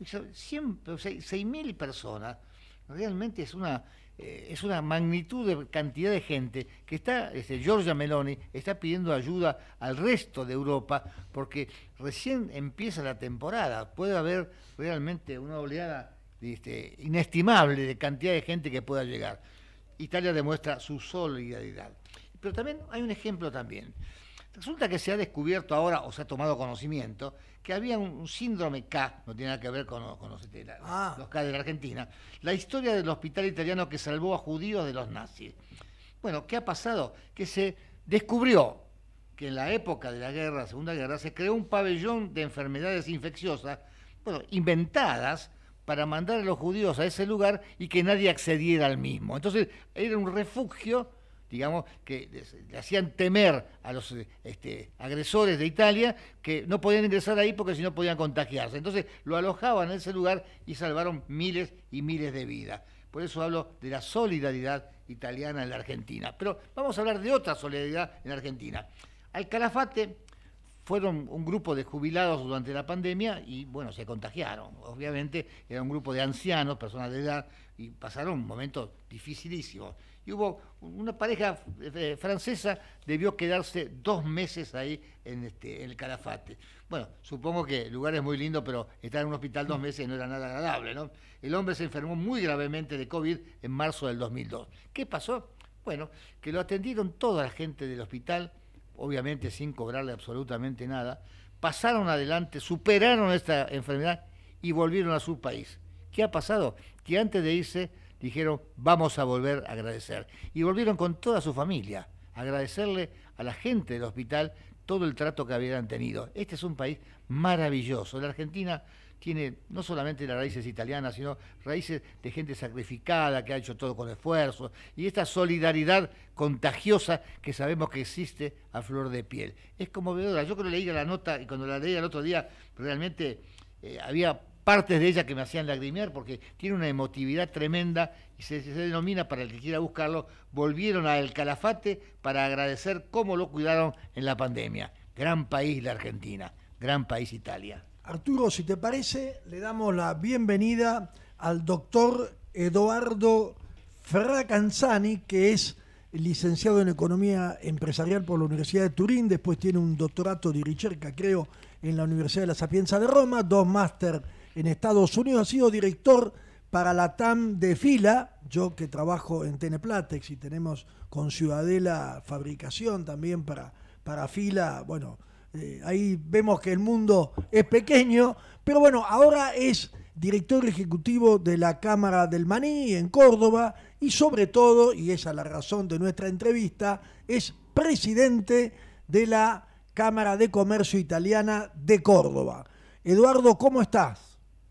S8: seis mil personas realmente es una, eh, es una magnitud de cantidad de gente que está, este, Giorgia Meloni está pidiendo ayuda al resto de Europa porque recién empieza la temporada. Puede haber realmente una oleada este, inestimable de cantidad de gente que pueda llegar. Italia demuestra su solidaridad. Pero también hay un ejemplo también. Resulta que se ha descubierto ahora, o se ha tomado conocimiento, que había un, un síndrome K, no tiene nada que ver con, con los, la, ah. los K de la Argentina, la historia del hospital italiano que salvó a judíos de los nazis. Bueno, ¿qué ha pasado? Que se descubrió que en la época de la guerra, la Segunda Guerra, se creó un pabellón de enfermedades infecciosas, bueno, inventadas para mandar a los judíos a ese lugar y que nadie accediera al mismo. Entonces, era un refugio, digamos, que le hacían temer a los este, agresores de Italia que no podían ingresar ahí porque si no podían contagiarse. Entonces lo alojaban en ese lugar y salvaron miles y miles de vidas. Por eso hablo de la solidaridad italiana en la Argentina. Pero vamos a hablar de otra solidaridad en la Argentina. Al Calafate fueron un grupo de jubilados durante la pandemia y, bueno, se contagiaron. Obviamente era un grupo de ancianos, personas de edad, y pasaron momentos dificilísimos. Y hubo una pareja eh, francesa, debió quedarse dos meses ahí en, este, en el Calafate. Bueno, supongo que el lugar es muy lindo, pero estar en un hospital dos meses no era nada agradable, ¿no? El hombre se enfermó muy gravemente de COVID en marzo del dos mil dos. ¿Qué pasó? Bueno, que lo atendieron toda la gente del hospital, obviamente sin cobrarle absolutamente nada, pasaron adelante, superaron esta enfermedad y volvieron a su país. ¿Qué ha pasado? Que antes de irse dijeron, vamos a volver a agradecer. Y volvieron con toda su familia, a agradecerle a la gente del hospital todo el trato que habían tenido. Este es un país maravilloso. La Argentina tiene no solamente las raíces italianas, sino raíces de gente sacrificada, que ha hecho todo con esfuerzo, y esta solidaridad contagiosa que sabemos que existe a flor de piel. Es conmovedora. Yo cuando leí la nota, y cuando la leí el otro día, realmente eh, había partes de ella que me hacían lagrimear porque tiene una emotividad tremenda y se, se denomina, para el que quiera buscarlo, volvieron a El Calafate para agradecer cómo lo cuidaron en la pandemia. Gran país la Argentina, gran país Italia.
S9: Arturo, si te parece, le damos la bienvenida al doctor Edoardo Fracanzani, que es licenciado en Economía Empresarial por la Universidad de Turín, después tiene un doctorato de ricerca, creo, en la Universidad de La Sapienza de Roma, dos máster en Estados Unidos, ha sido director para la T A M de Fila, yo que trabajo en Teneplatex y tenemos con Ciudadela fabricación también para, para Fila, bueno, eh, ahí vemos que el mundo es pequeño, pero bueno, ahora es director ejecutivo de la Cámara del Maní en Córdoba y sobre todo, y esa es la razón de nuestra entrevista, es presidente de la Cámara de Comercio Italiana de Córdoba. Eduardo, ¿cómo estás?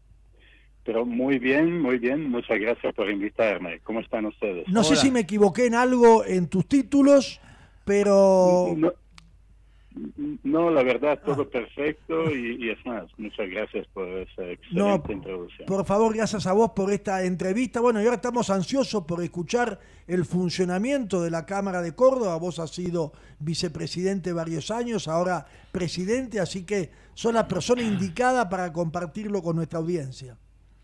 S14: Pero muy bien, muy bien. Muchas gracias por invitarme. ¿Cómo están ustedes?
S9: No Hola. sé si me equivoqué en algo en tus títulos, pero...
S14: No, No, la verdad, todo ah. perfecto y, y es más, muchas gracias por esa excelente
S9: no,
S14: introducción.
S9: Por favor, gracias a vos por esta entrevista. Bueno, y ahora estamos ansiosos por escuchar el funcionamiento de la Cámara de Córdoba. Vos has sido vicepresidente varios años, ahora presidente, así que sos la persona indicada para compartirlo con nuestra audiencia.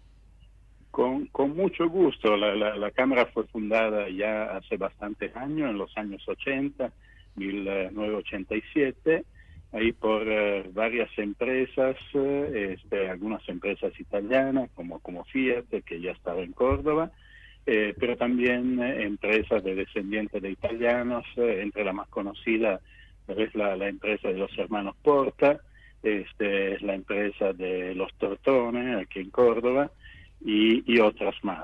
S14: Con, con mucho gusto. La, la, la Cámara fue fundada ya hace bastantes años, en los años ochenta, mil novecientos ochenta y siete, ahí por uh, varias empresas, uh, este, algunas empresas italianas como, como Fiat, que ya estaba en Córdoba, eh, pero también eh, empresas de descendientes de italianos, eh, entre la más conocida es la, la empresa de los hermanos Porta, este, es la empresa de los Tortone aquí en Córdoba, Y, y otras más.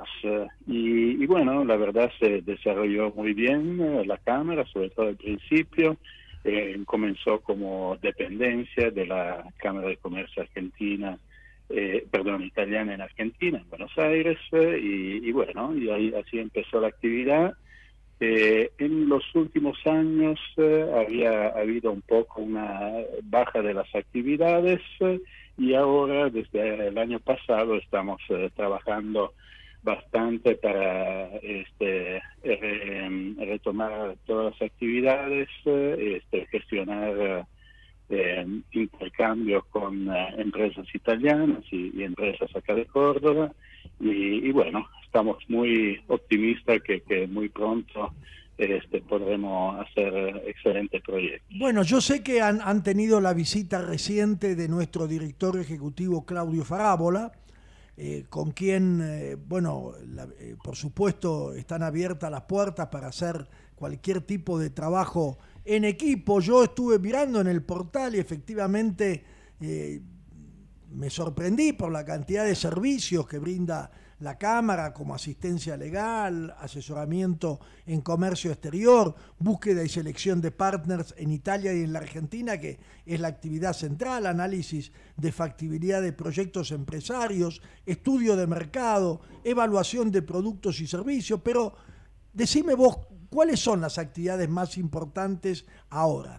S14: Y, y bueno, la verdad se desarrolló muy bien eh, la Cámara, sobre todo al principio. Eh, comenzó como dependencia de la Cámara de Comercio Argentina, eh, perdón, italiana en Argentina, en Buenos Aires, eh, y, y bueno, y ahí, así empezó la actividad. Eh, en los últimos años eh, había habido un poco una baja de las actividades, eh, y ahora desde el año pasado estamos eh, trabajando bastante para este eh, retomar todas las actividades, eh, este, gestionar eh, intercambios con eh, empresas italianas y, y empresas acá de Córdoba, y, y bueno, estamos muy optimistas que, que muy pronto Este, podremos hacer excelentes proyectos.
S9: Bueno, yo sé que han, han tenido la visita reciente de nuestro director ejecutivo Claudio Farabola, eh, con quien, eh, bueno, la, eh, por supuesto están abiertas las puertas para hacer cualquier tipo de trabajo en equipo. Yo estuve mirando en el portal y efectivamente eh, me sorprendí por la cantidad de servicios que brinda la Cámara, como asistencia legal, asesoramiento en comercio exterior, búsqueda y selección de partners en Italia y en la Argentina, que es la actividad central, análisis de factibilidad de proyectos empresarios, estudio de mercado, evaluación de productos y servicios. Pero decime vos, ¿cuáles son las actividades más importantes ahora?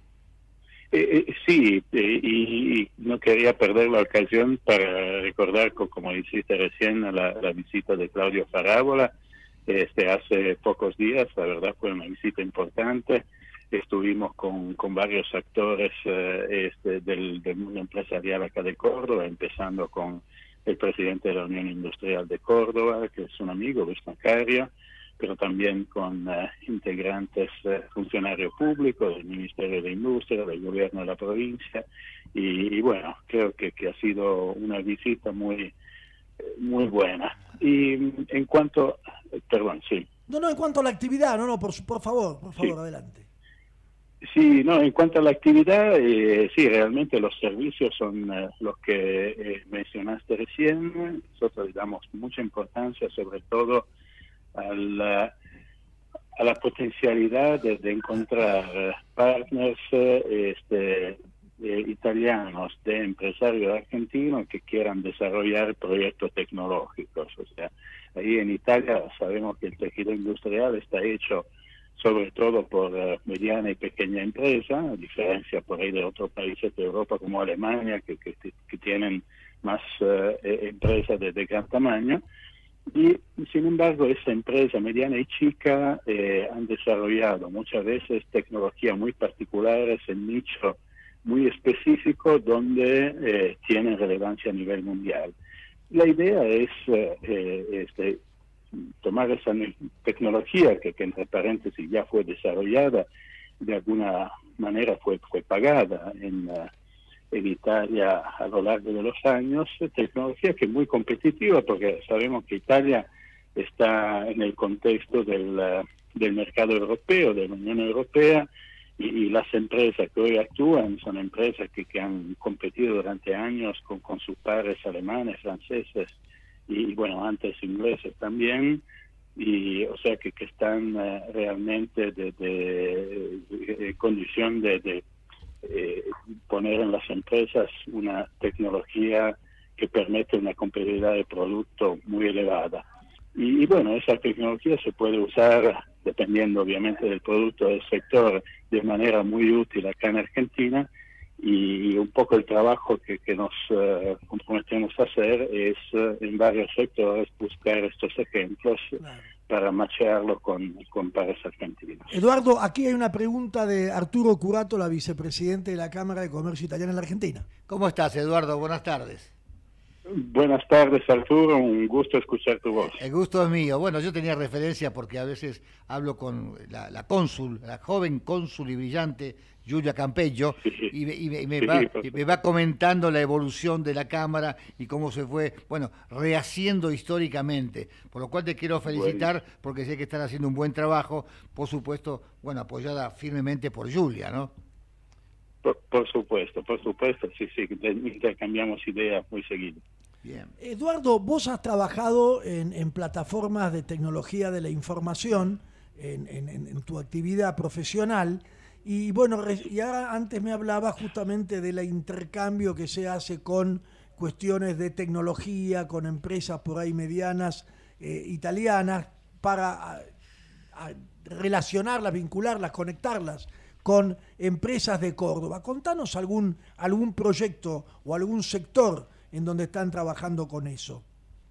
S14: Eh, eh, sí, eh, y, y no quería perder la ocasión para recordar, como hiciste recién, la, la visita de Claudio Farabola este, hace pocos días. La verdad fue una visita importante. Estuvimos con, con varios actores eh, este, del, del mundo empresarial acá de Córdoba, empezando con el presidente de la Unión Industrial de Córdoba, que es un amigo, Luis Macario, pero también con uh, integrantes uh, funcionarios públicos del Ministerio de Industria, del gobierno de la provincia, y, y bueno, creo que, que ha sido una visita muy muy buena. Y en cuanto, perdón, sí.
S9: No, no, en cuanto a la actividad, no, no, por, por favor, por favor, sí. Adelante.
S14: Sí, no, en cuanto a la actividad, eh, sí, realmente los servicios son uh, los que eh, mencionaste recién. Nosotros le damos mucha importancia, sobre todo, a la, a la potencialidad de, de encontrar partners eh, este, eh, italianos, de empresarios argentinos que quieran desarrollar proyectos tecnológicos. O sea, ahí en Italia sabemos que el tejido industrial está hecho sobre todo por uh, mediana y pequeña empresa, a diferencia por ahí de otros países de Europa como Alemania, que, que, que tienen más uh, empresas de, de gran tamaño. Y sin embargo, esa empresa mediana y chica eh, han desarrollado muchas veces tecnologías muy particulares en nicho muy específico donde eh, tienen relevancia a nivel mundial. La idea es eh, eh, este, tomar esa tecnología que, que entre paréntesis ya fue desarrollada, de alguna manera fue, fue pagada en, uh, en Italia a lo largo de los años, tecnología que es muy competitiva porque sabemos que Italia está en el contexto del, uh, del mercado europeo, de la Unión Europea, y, y las empresas que hoy actúan son empresas que, que han competido durante años con, con sus pares alemanes, franceses, y bueno, antes ingleses también, y o sea que, que están uh, realmente de, de, de, de condición de, de eh, poner en las empresas una tecnología que permite una competitividad de producto muy elevada. Y, y bueno, esa tecnología se puede usar dependiendo obviamente del producto del sector, de manera muy útil acá en Argentina. Y un poco el trabajo que, que nos uh, comprometemos a hacer es uh, en varios sectores buscar estos ejemplos claro. para machearlo con, con pares argentinos.
S9: Eduardo, aquí hay una pregunta de Arturo Curato, la vicepresidente de la Cámara de Comercio Italiana en la Argentina.
S8: ¿Cómo estás, Eduardo? Buenas tardes.
S14: Buenas tardes, Arturo, un gusto escuchar tu voz.
S8: El gusto es mío. Bueno, yo tenía referencia porque a veces hablo con la, la cónsul, la joven cónsul y brillante Giulia Campello, sí, y, me, y, me, y me, sí, va, y me va comentando la evolución de la Cámara y cómo se fue, bueno, rehaciendo históricamente, por lo cual te quiero felicitar bueno. porque sé que están haciendo un buen trabajo, por supuesto, bueno, apoyada firmemente por Giulia, ¿no?
S14: Por, por supuesto, por supuesto, sí, sí, intercambiamos ideas muy seguido.
S9: Bien. Eduardo, vos has trabajado en, en plataformas de tecnología de la información en, en, en tu actividad profesional y bueno, y ahora antes me hablaba justamente del intercambio que se hace con cuestiones de tecnología, con empresas por ahí medianas eh, italianas para a, a relacionarlas, vincularlas, conectarlas con empresas de Córdoba. Contanos algún, algún proyecto o algún sector en donde están trabajando con eso.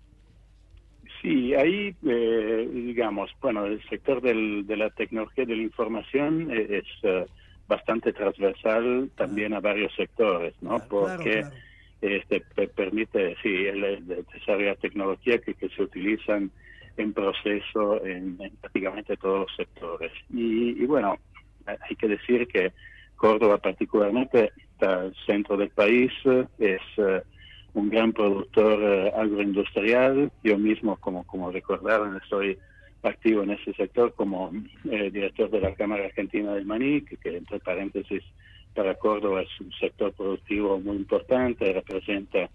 S14: Sí, ahí, eh, digamos, bueno, el sector del, de la tecnología de la información es uh, bastante transversal también a varios sectores, ¿no? Claro, porque claro, claro. este permite, sí, el, el desarrollo de tecnología que, que se utilizan en proceso en, en prácticamente todos los sectores. Y, y bueno, hay que decir que Córdoba particularmente, está al centro del país, es uh, un gran productor uh, agroindustrial. Yo mismo, como, como recordaron, estoy activo en ese sector como eh, director de la Cámara Argentina del Maní, que, que entre paréntesis para Córdoba es un sector productivo muy importante, representa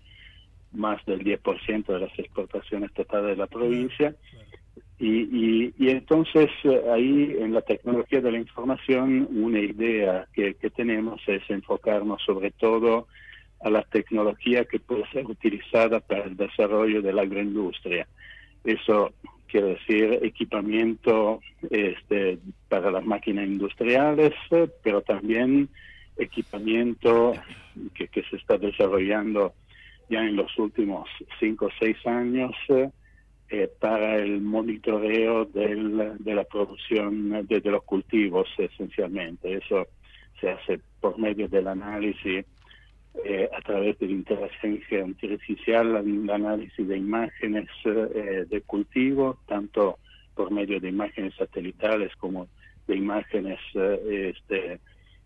S14: más del diez por ciento de las exportaciones totales de la provincia. Y, y, y entonces ahí en la tecnología de la información una idea que, que tenemos es enfocarnos sobre todo a la tecnología que puede ser utilizada para el desarrollo de la agroindustria. Eso quiere decir equipamiento este, para las máquinas industriales, pero también equipamiento que, que se está desarrollando ya en los últimos cinco o seis años eh, para el monitoreo del, de la producción de, de los cultivos esencialmente. Eso se hace por medio del análisis Eh, a través de la inteligencia artificial, el análisis de imágenes eh, de cultivo, tanto por medio de imágenes satelitales como de imágenes eh, este,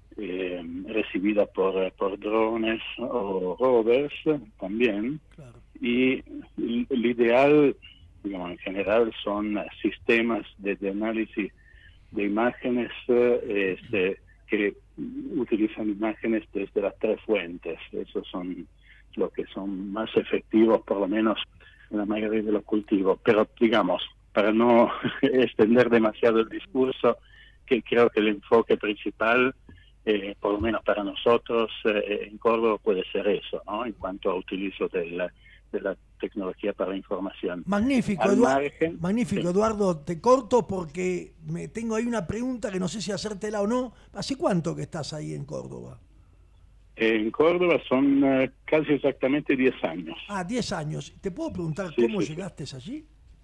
S14: eh, recibidas por, por drones o rovers también. Claro. Y el ideal, digamos, en general son sistemas de, de análisis de imágenes eh, este, que utilizan imágenes desde las tres fuentes. Esos son los que son más efectivos, por lo menos en la mayoría de los cultivos. Pero, digamos, para no extender demasiado el discurso, que creo que el enfoque principal, eh, por lo menos para nosotros eh, en Córdoba, puede ser eso, ¿no? En cuanto a utilizo de la, de la tecnología para la información.
S9: Magnífico, Eduardo. Magnífico, sí. Eduardo, te corto porque me tengo ahí una pregunta que no sé si hacértela o no. ¿Hace cuánto que estás ahí en Córdoba?
S14: En Córdoba son uh, casi exactamente diez años.
S9: Ah, diez años. ¿Te puedo preguntar sí, cómo sí, llegaste sí. allí?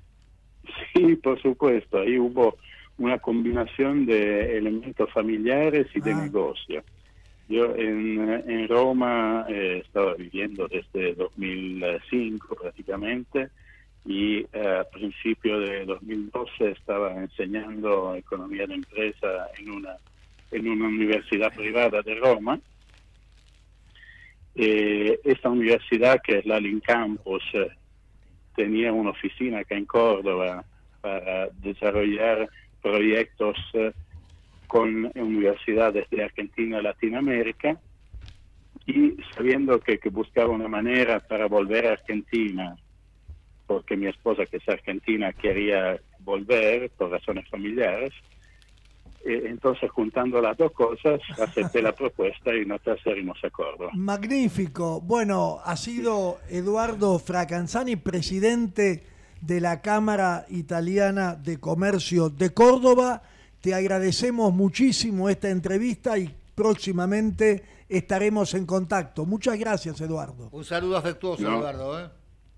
S14: Sí, por supuesto. Ahí hubo una combinación de elementos familiares y ah. de negocio. Yo en, en Roma eh, estaba viviendo desde dos mil cinco prácticamente y eh, a principios de dos mil doce estaba enseñando economía de empresa en una en una universidad privada de Roma. Eh, esta universidad, que es la Lincampus, eh, tenía una oficina acá en Córdoba para desarrollar proyectos eh, con universidades de Argentina y Latinoamérica, y sabiendo que, que buscaba una manera para volver a Argentina, porque mi esposa, que es argentina, quería volver por razones familiares, eh, entonces juntando las dos cosas, acepté la propuesta y nos transferimos a Córdoba.
S9: Magnífico. Bueno, ha sido Eduardo Fracanzani, presidente de la Cámara Italiana de Comercio de Córdoba. Te agradecemos muchísimo esta entrevista y próximamente estaremos en contacto. Muchas gracias, Eduardo.
S8: Un saludo afectuoso,
S14: No.
S8: Eduardo. ¿eh?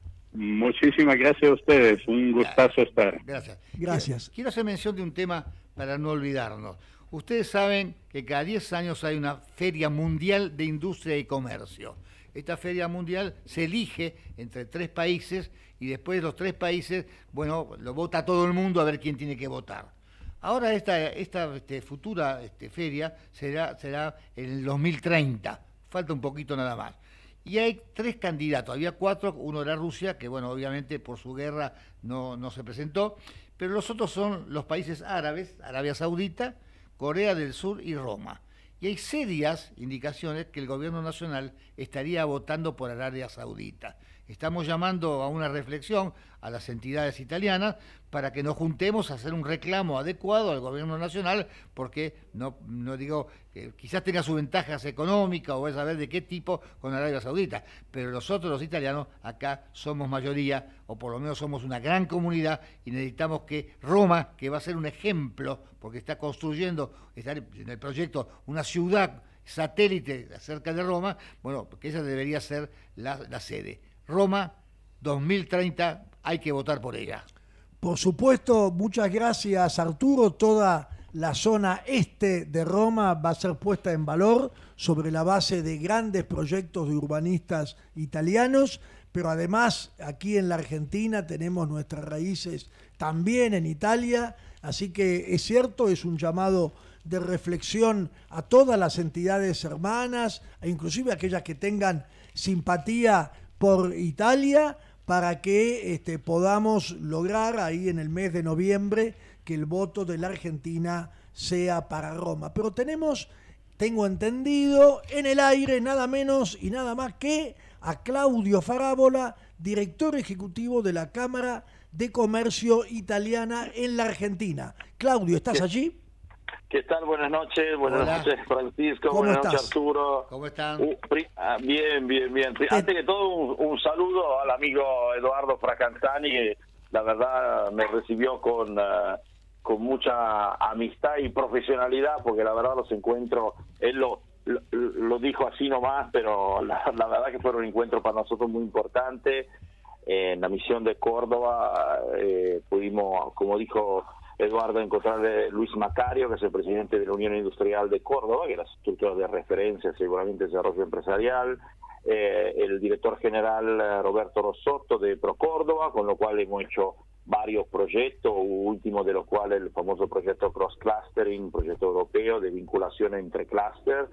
S14: Muchísimas gracias a ustedes, un gustazo estar.
S8: Gracias.
S9: Gracias.
S8: Quiero, quiero hacer mención de un tema para no olvidarnos. Ustedes saben que cada diez años hay una Feria Mundial de Industria y Comercio. Esta Feria Mundial se elige entre tres países y después los tres países, bueno, lo vota todo el mundo a ver quién tiene que votar. Ahora esta, esta este, futura este, feria será, será en el dos mil treinta, falta un poquito nada más. Y hay tres candidatos, había cuatro, uno era Rusia, que bueno, obviamente por su guerra no, no se presentó, pero los otros son los países árabes, Arabia Saudita, Corea del Sur y Roma. Y hay serias indicaciones que el gobierno nacional estaría votando por Arabia Saudita. Estamos llamando a una reflexión a las entidades italianas para que nos juntemos a hacer un reclamo adecuado al gobierno nacional, porque no, no digo que quizás tenga sus ventajas económicas o es saber de qué tipo con Arabia Saudita, pero nosotros los italianos acá somos mayoría, o por lo menos somos una gran comunidad, y necesitamos que Roma, que va a ser un ejemplo, porque está construyendo, está en el proyecto una ciudad satélite cerca de Roma, bueno, que esa debería ser la, la sede. Roma dos mil treinta, hay que votar por ella.
S9: Por supuesto, muchas gracias, Arturo. Toda la zona este de Roma va a ser puesta en valor sobre la base de grandes proyectos de urbanistas italianos, pero además aquí en la Argentina tenemos nuestras raíces también en Italia, así que es cierto, es un llamado de reflexión a todas las entidades hermanas, e inclusive aquellas que tengan simpatía por Italia, para que este, podamos lograr ahí en el mes de noviembre que el voto de la Argentina sea para Roma. Pero tenemos, tengo entendido, en el aire nada menos y nada más que a Claudio Farabola, director ejecutivo de la Cámara de Comercio Italiana en la Argentina. Claudio, ¿estás allí?
S15: ¿Qué tal? Buenas noches, buenas
S8: Hola.
S15: noches Francisco,
S8: ¿Cómo
S15: buenas
S8: estás?
S15: noches Arturo.
S8: ¿Cómo están?
S15: Uh, pri- ah, bien, bien, bien. Pri- Antes que todo, un, un saludo al amigo Eduardo Fracanzani, que la verdad me recibió con, uh, con mucha amistad y profesionalidad, porque la verdad los encuentros, él lo, lo, lo dijo así nomás, pero la, la verdad que fueron encuentros para nosotros muy importantes. En la misión de Córdoba eh, pudimos, como dijo Eduardo, encontrarle Luis Macario, que es el presidente de la Unión Industrial de Córdoba, que es la estructura de referencia seguramente de desarrollo empresarial, eh, el director general eh, Roberto Rosotto de ProCórdoba, con lo cual hemos hecho varios proyectos, último de los cuales el famoso proyecto Cross Clustering, proyecto europeo de vinculación entre clúster.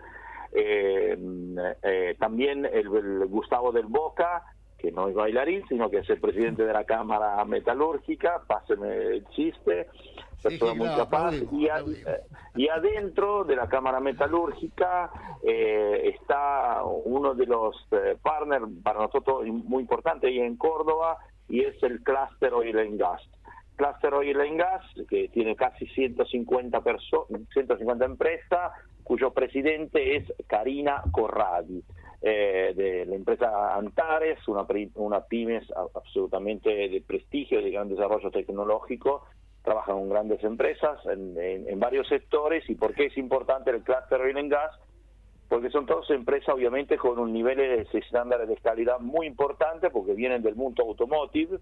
S15: Eh, eh, también el, el Gustavo del Boca, que no es bailarín, sino que es el presidente de la Cámara Metalúrgica, páseme el chiste, persona
S8: sí,
S15: muy
S8: claro,
S15: capaz,
S8: aplaudimos,
S15: y, a-
S8: aplaudimos.
S15: eh, y adentro de la Cámara Metalúrgica eh, está uno de los eh, partners para nosotros muy importante ahí en Córdoba, y es el Cluster Oil and Gas. Cluster Oil and Gas, que tiene casi ciento cincuenta personas, ciento cincuenta empresas, cuyo presidente es Karina Corradi. Eh, de la empresa Antares, una, pri- una pymes a- absolutamente de prestigio, de gran desarrollo tecnológico, trabajan con grandes empresas en, en, en varios sectores. ¿Y por qué es importante el Cluster Oil and Gas? Porque son todas empresas obviamente con un nivel de estándares de calidad muy importante, porque vienen del mundo automotive,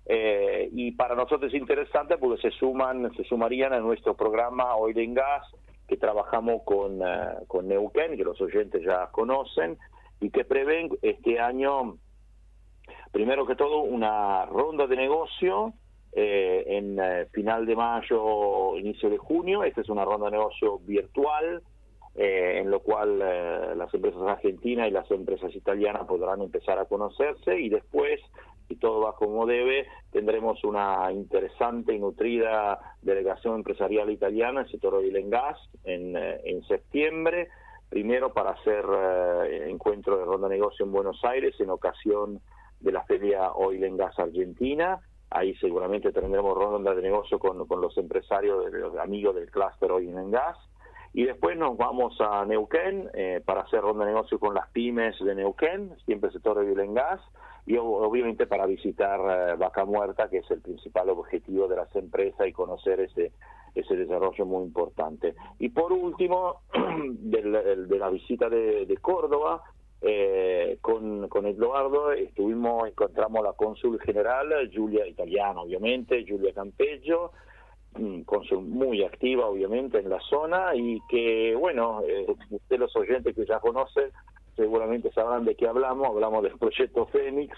S15: eh, y para nosotros es interesante porque se suman, se sumarían a nuestro programa Oil and Gas, que trabajamos con, uh, con Neuquén, que los oyentes ya conocen, y que prevén este año, primero que todo, una ronda de negocio eh, en eh, final de mayo, inicio de junio. Esta es una ronda de negocio virtual, eh, en lo cual eh, las empresas argentinas y las empresas italianas podrán empezar a conocerse, y después, si todo va como debe, tendremos una interesante y nutrida delegación empresarial italiana en el sector oil and gas en, eh, en septiembre, primero para hacer eh, encuentro de ronda de negocio en Buenos Aires en ocasión de la Feria Oil and Gas Argentina. Ahí seguramente tendremos ronda de negocio con, con los empresarios, de los amigos del Cluster Oil and Gas. Y después nos vamos a Neuquén eh, para hacer ronda de negocio con las pymes de Neuquén, siempre sector de oil and gas, y obviamente para visitar eh, Vaca Muerta, que es el principal objetivo de las empresas, y conocer ese ese desarrollo muy importante. Y por último, del, de la visita de, de Córdoba, eh, con, con Eduardo estuvimos, encontramos la cónsul general, Giulia, italiana obviamente, Giulia Campello, cónsul muy activa obviamente en la zona, y que bueno, eh, ustedes los oyentes que ya conocen seguramente sabrán de qué hablamos. Hablamos del proyecto Fénix,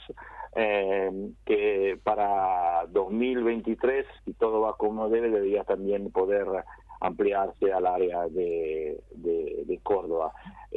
S15: eh, que para dos mil veintitrés, si todo va como debe, debería también poder ampliarse al área de, de, de Córdoba.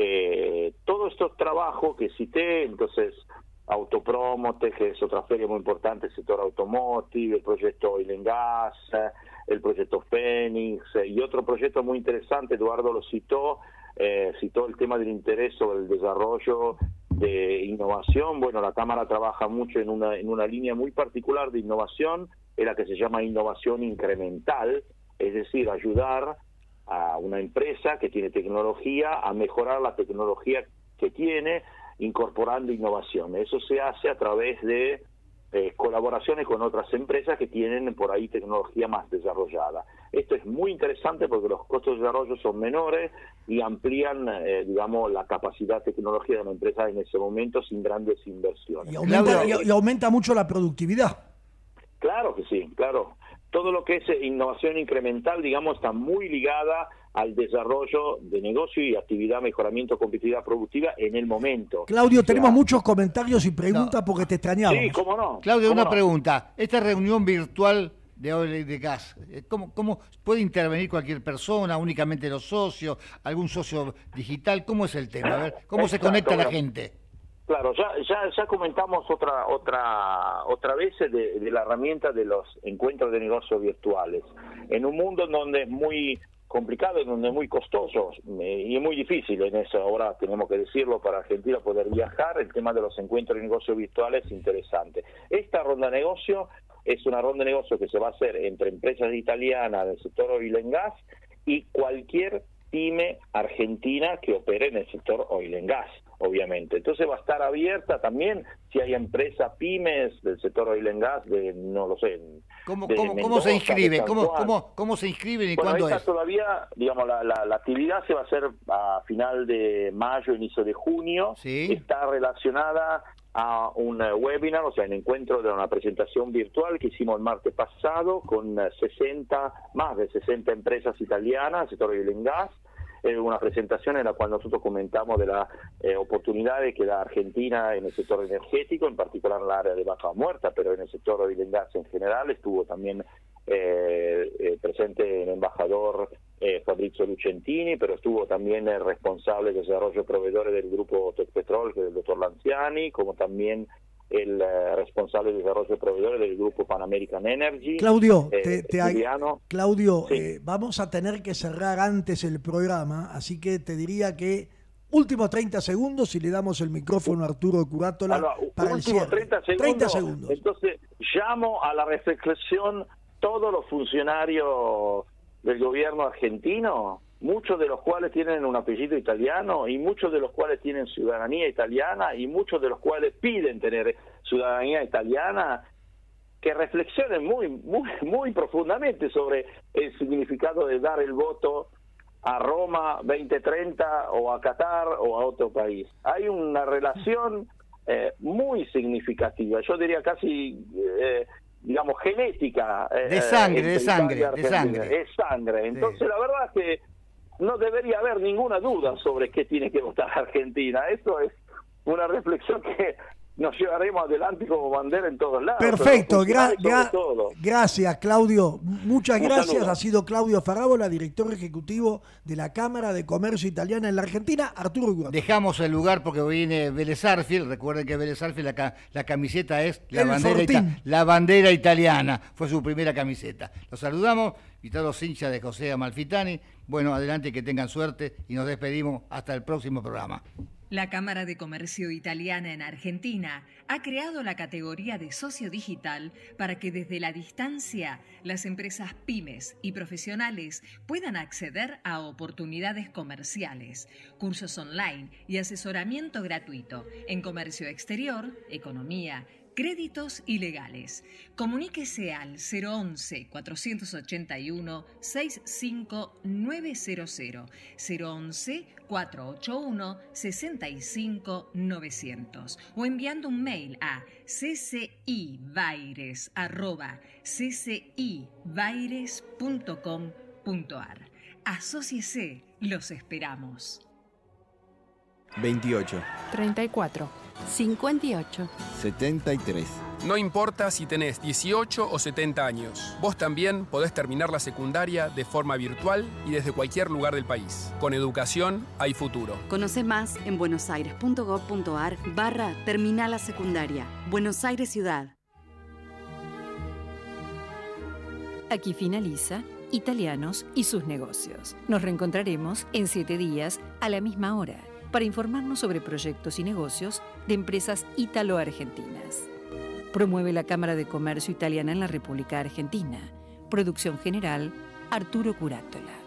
S15: Eh, todos estos trabajos que cité, entonces Autopromote, que es otra feria muy importante, el sector automotive, el proyecto Oil and Gas, el proyecto Fénix, y otro proyecto muy interesante, Eduardo lo citó, Eh, citó el tema del interés sobre el desarrollo de innovación. Bueno, la Cámara trabaja mucho en una, en una línea muy particular de innovación, es la que se llama innovación incremental, es decir, ayudar a una empresa que tiene tecnología a mejorar la tecnología que tiene, incorporando innovación. Eso se hace a través de eh, colaboraciones con otras empresas que tienen por ahí tecnología más desarrollada. Esto es muy interesante porque los costos de desarrollo son menores y amplían, eh, digamos, la capacidad tecnológica de la empresa en ese momento sin grandes inversiones.
S9: Y aumenta, y, y aumenta mucho la productividad.
S15: Claro que sí, claro. Todo lo que es innovación incremental, digamos, está muy ligada al desarrollo de negocio y actividad, mejoramiento, competitividad productiva en el momento.
S9: Claudio,
S15: o sea,
S9: tenemos muchos comentarios y preguntas no. porque te extrañamos.
S15: Sí, cómo no.
S8: Claudio,
S15: ¿Cómo
S8: una
S15: no?
S8: pregunta. Esta reunión virtual de oil y de gas, ¿cómo, ¿cómo puede intervenir cualquier persona, únicamente los socios, algún socio digital? ¿Cómo es el tema? A ver, ¿cómo Exacto, se conecta bueno. la gente?
S15: Claro, ya, ya, ya comentamos otra otra otra vez de, de la herramienta de los encuentros de negocios virtuales. En un mundo en donde es muy complicado, en donde es muy costoso eh, y es muy difícil en eso, ahora tenemos que decirlo, para Argentina poder viajar, el tema de los encuentros de negocios virtuales es interesante. Esta ronda de negocio es una ronda de negocio que se va a hacer entre empresas italianas del sector oil and gas y cualquier pyme argentina que opere en el sector oil and gas, obviamente. Entonces va a estar abierta también si hay empresas pymes del sector oil and gas, de, no lo sé.
S8: ¿Cómo,
S15: de
S8: cómo,
S15: Mendoza,
S8: ¿cómo se inscribe? ¿Cómo,
S15: Juan.
S8: cómo, ¿Cómo se inscriben y
S15: bueno,
S8: cuándo
S15: esta
S8: es?
S15: Todavía, digamos, la, la, la actividad se va a hacer a final de mayo, inicio de junio.
S8: ¿Sí?
S15: Está relacionada a un webinar, o sea, un encuentro de una presentación virtual que hicimos el martes pasado con sesenta, más de sesenta empresas italianas del sector oil and gas. Eh, una presentación en la cual nosotros comentamos de las eh, oportunidades que da Argentina en el sector energético, en particular en el área de Vaca Muerta, pero en el sector oil and gas en general. Estuvo también eh, eh, presente el embajador eh, Fabrizio Lucentini, pero estuvo también el responsable de desarrollo de proveedores del grupo Tecpetrol, que es el doctor Lanciani, como también el eh, responsable de desarrollo de proveedores del grupo Pan American Energy.
S9: Claudio,
S15: eh,
S9: te, te Claudio sí. eh, vamos a tener que cerrar antes el programa, así que te diría que últimos treinta segundos y le damos el micrófono a Arturo Curátola
S15: Ahora,
S9: para el cierre.
S15: treinta segundos,
S9: treinta segundos.
S15: Entonces, llamo a la reflexión todos los funcionarios del gobierno argentino, muchos de los cuales tienen un apellido italiano y muchos de los cuales tienen ciudadanía italiana y muchos de los cuales piden tener ciudadanía italiana, que reflexionen muy muy muy profundamente sobre el significado de dar el voto a Roma veinte treinta o a Qatar o a otro país. Hay una relación eh, muy significativa, yo diría casi eh, digamos genética, eh,
S8: de sangre,
S15: eh,
S8: de sangre, de sangre.
S15: Es sangre. Entonces sí. La verdad es que no debería haber ninguna duda sobre qué tiene que votar Argentina. Eso es una reflexión que nos llevaremos adelante como bandera en todos lados.
S9: Perfecto, gra gra
S15: todo.
S9: gracias Claudio, muchas
S15: Un
S9: gracias.
S15: saludo.
S9: Ha sido Claudio Farabola, director ejecutivo de la Cámara de Comercio Italiana en la Argentina. Arturo Curátola.
S8: Dejamos el lugar porque viene Vélez Sarsfield. Recuerden que Vélez Sarsfield, la, ca la camiseta es la bandera, ita la bandera italiana, fue su primera camiseta. Los saludamos y todos los hinchas de José Amalfitani. Bueno, adelante, que tengan suerte y nos despedimos hasta el próximo programa.
S3: La Cámara de Comercio Italiana en Argentina ha creado la categoría de socio digital para que desde la distancia las empresas pymes y profesionales puedan acceder a oportunidades comerciales, cursos online y asesoramiento gratuito en comercio exterior, economía, créditos y legales. Comuníquese al cero once, cuatrocientos ochenta y uno, sesenta y cinco novecientos, cero once, cuatrocientos ochenta y uno, sesenta y cinco novecientos o enviando un mail a ccibaires arroba ccibaires punto com punto ar. Asóciese, los esperamos.
S4: veintiocho,
S5: treinta y cuatro, cincuenta y ocho.
S4: setenta y tres.
S6: No importa si tenés dieciocho o setenta años, vos también podés terminar la secundaria de forma virtual y desde cualquier lugar del país. Con educación hay futuro.
S7: Conoce más en buenosaires.gov.ar barra Terminal la Secundaria. Buenos Aires Ciudad.
S16: Aquí finaliza Italianos y sus negocios. Nos reencontraremos en siete días a la misma hora para informarnos sobre proyectos y negocios de empresas ítalo-argentinas. Promueve la Cámara de Comercio Italiana en la República Argentina. Producción general, Arturo Curátola.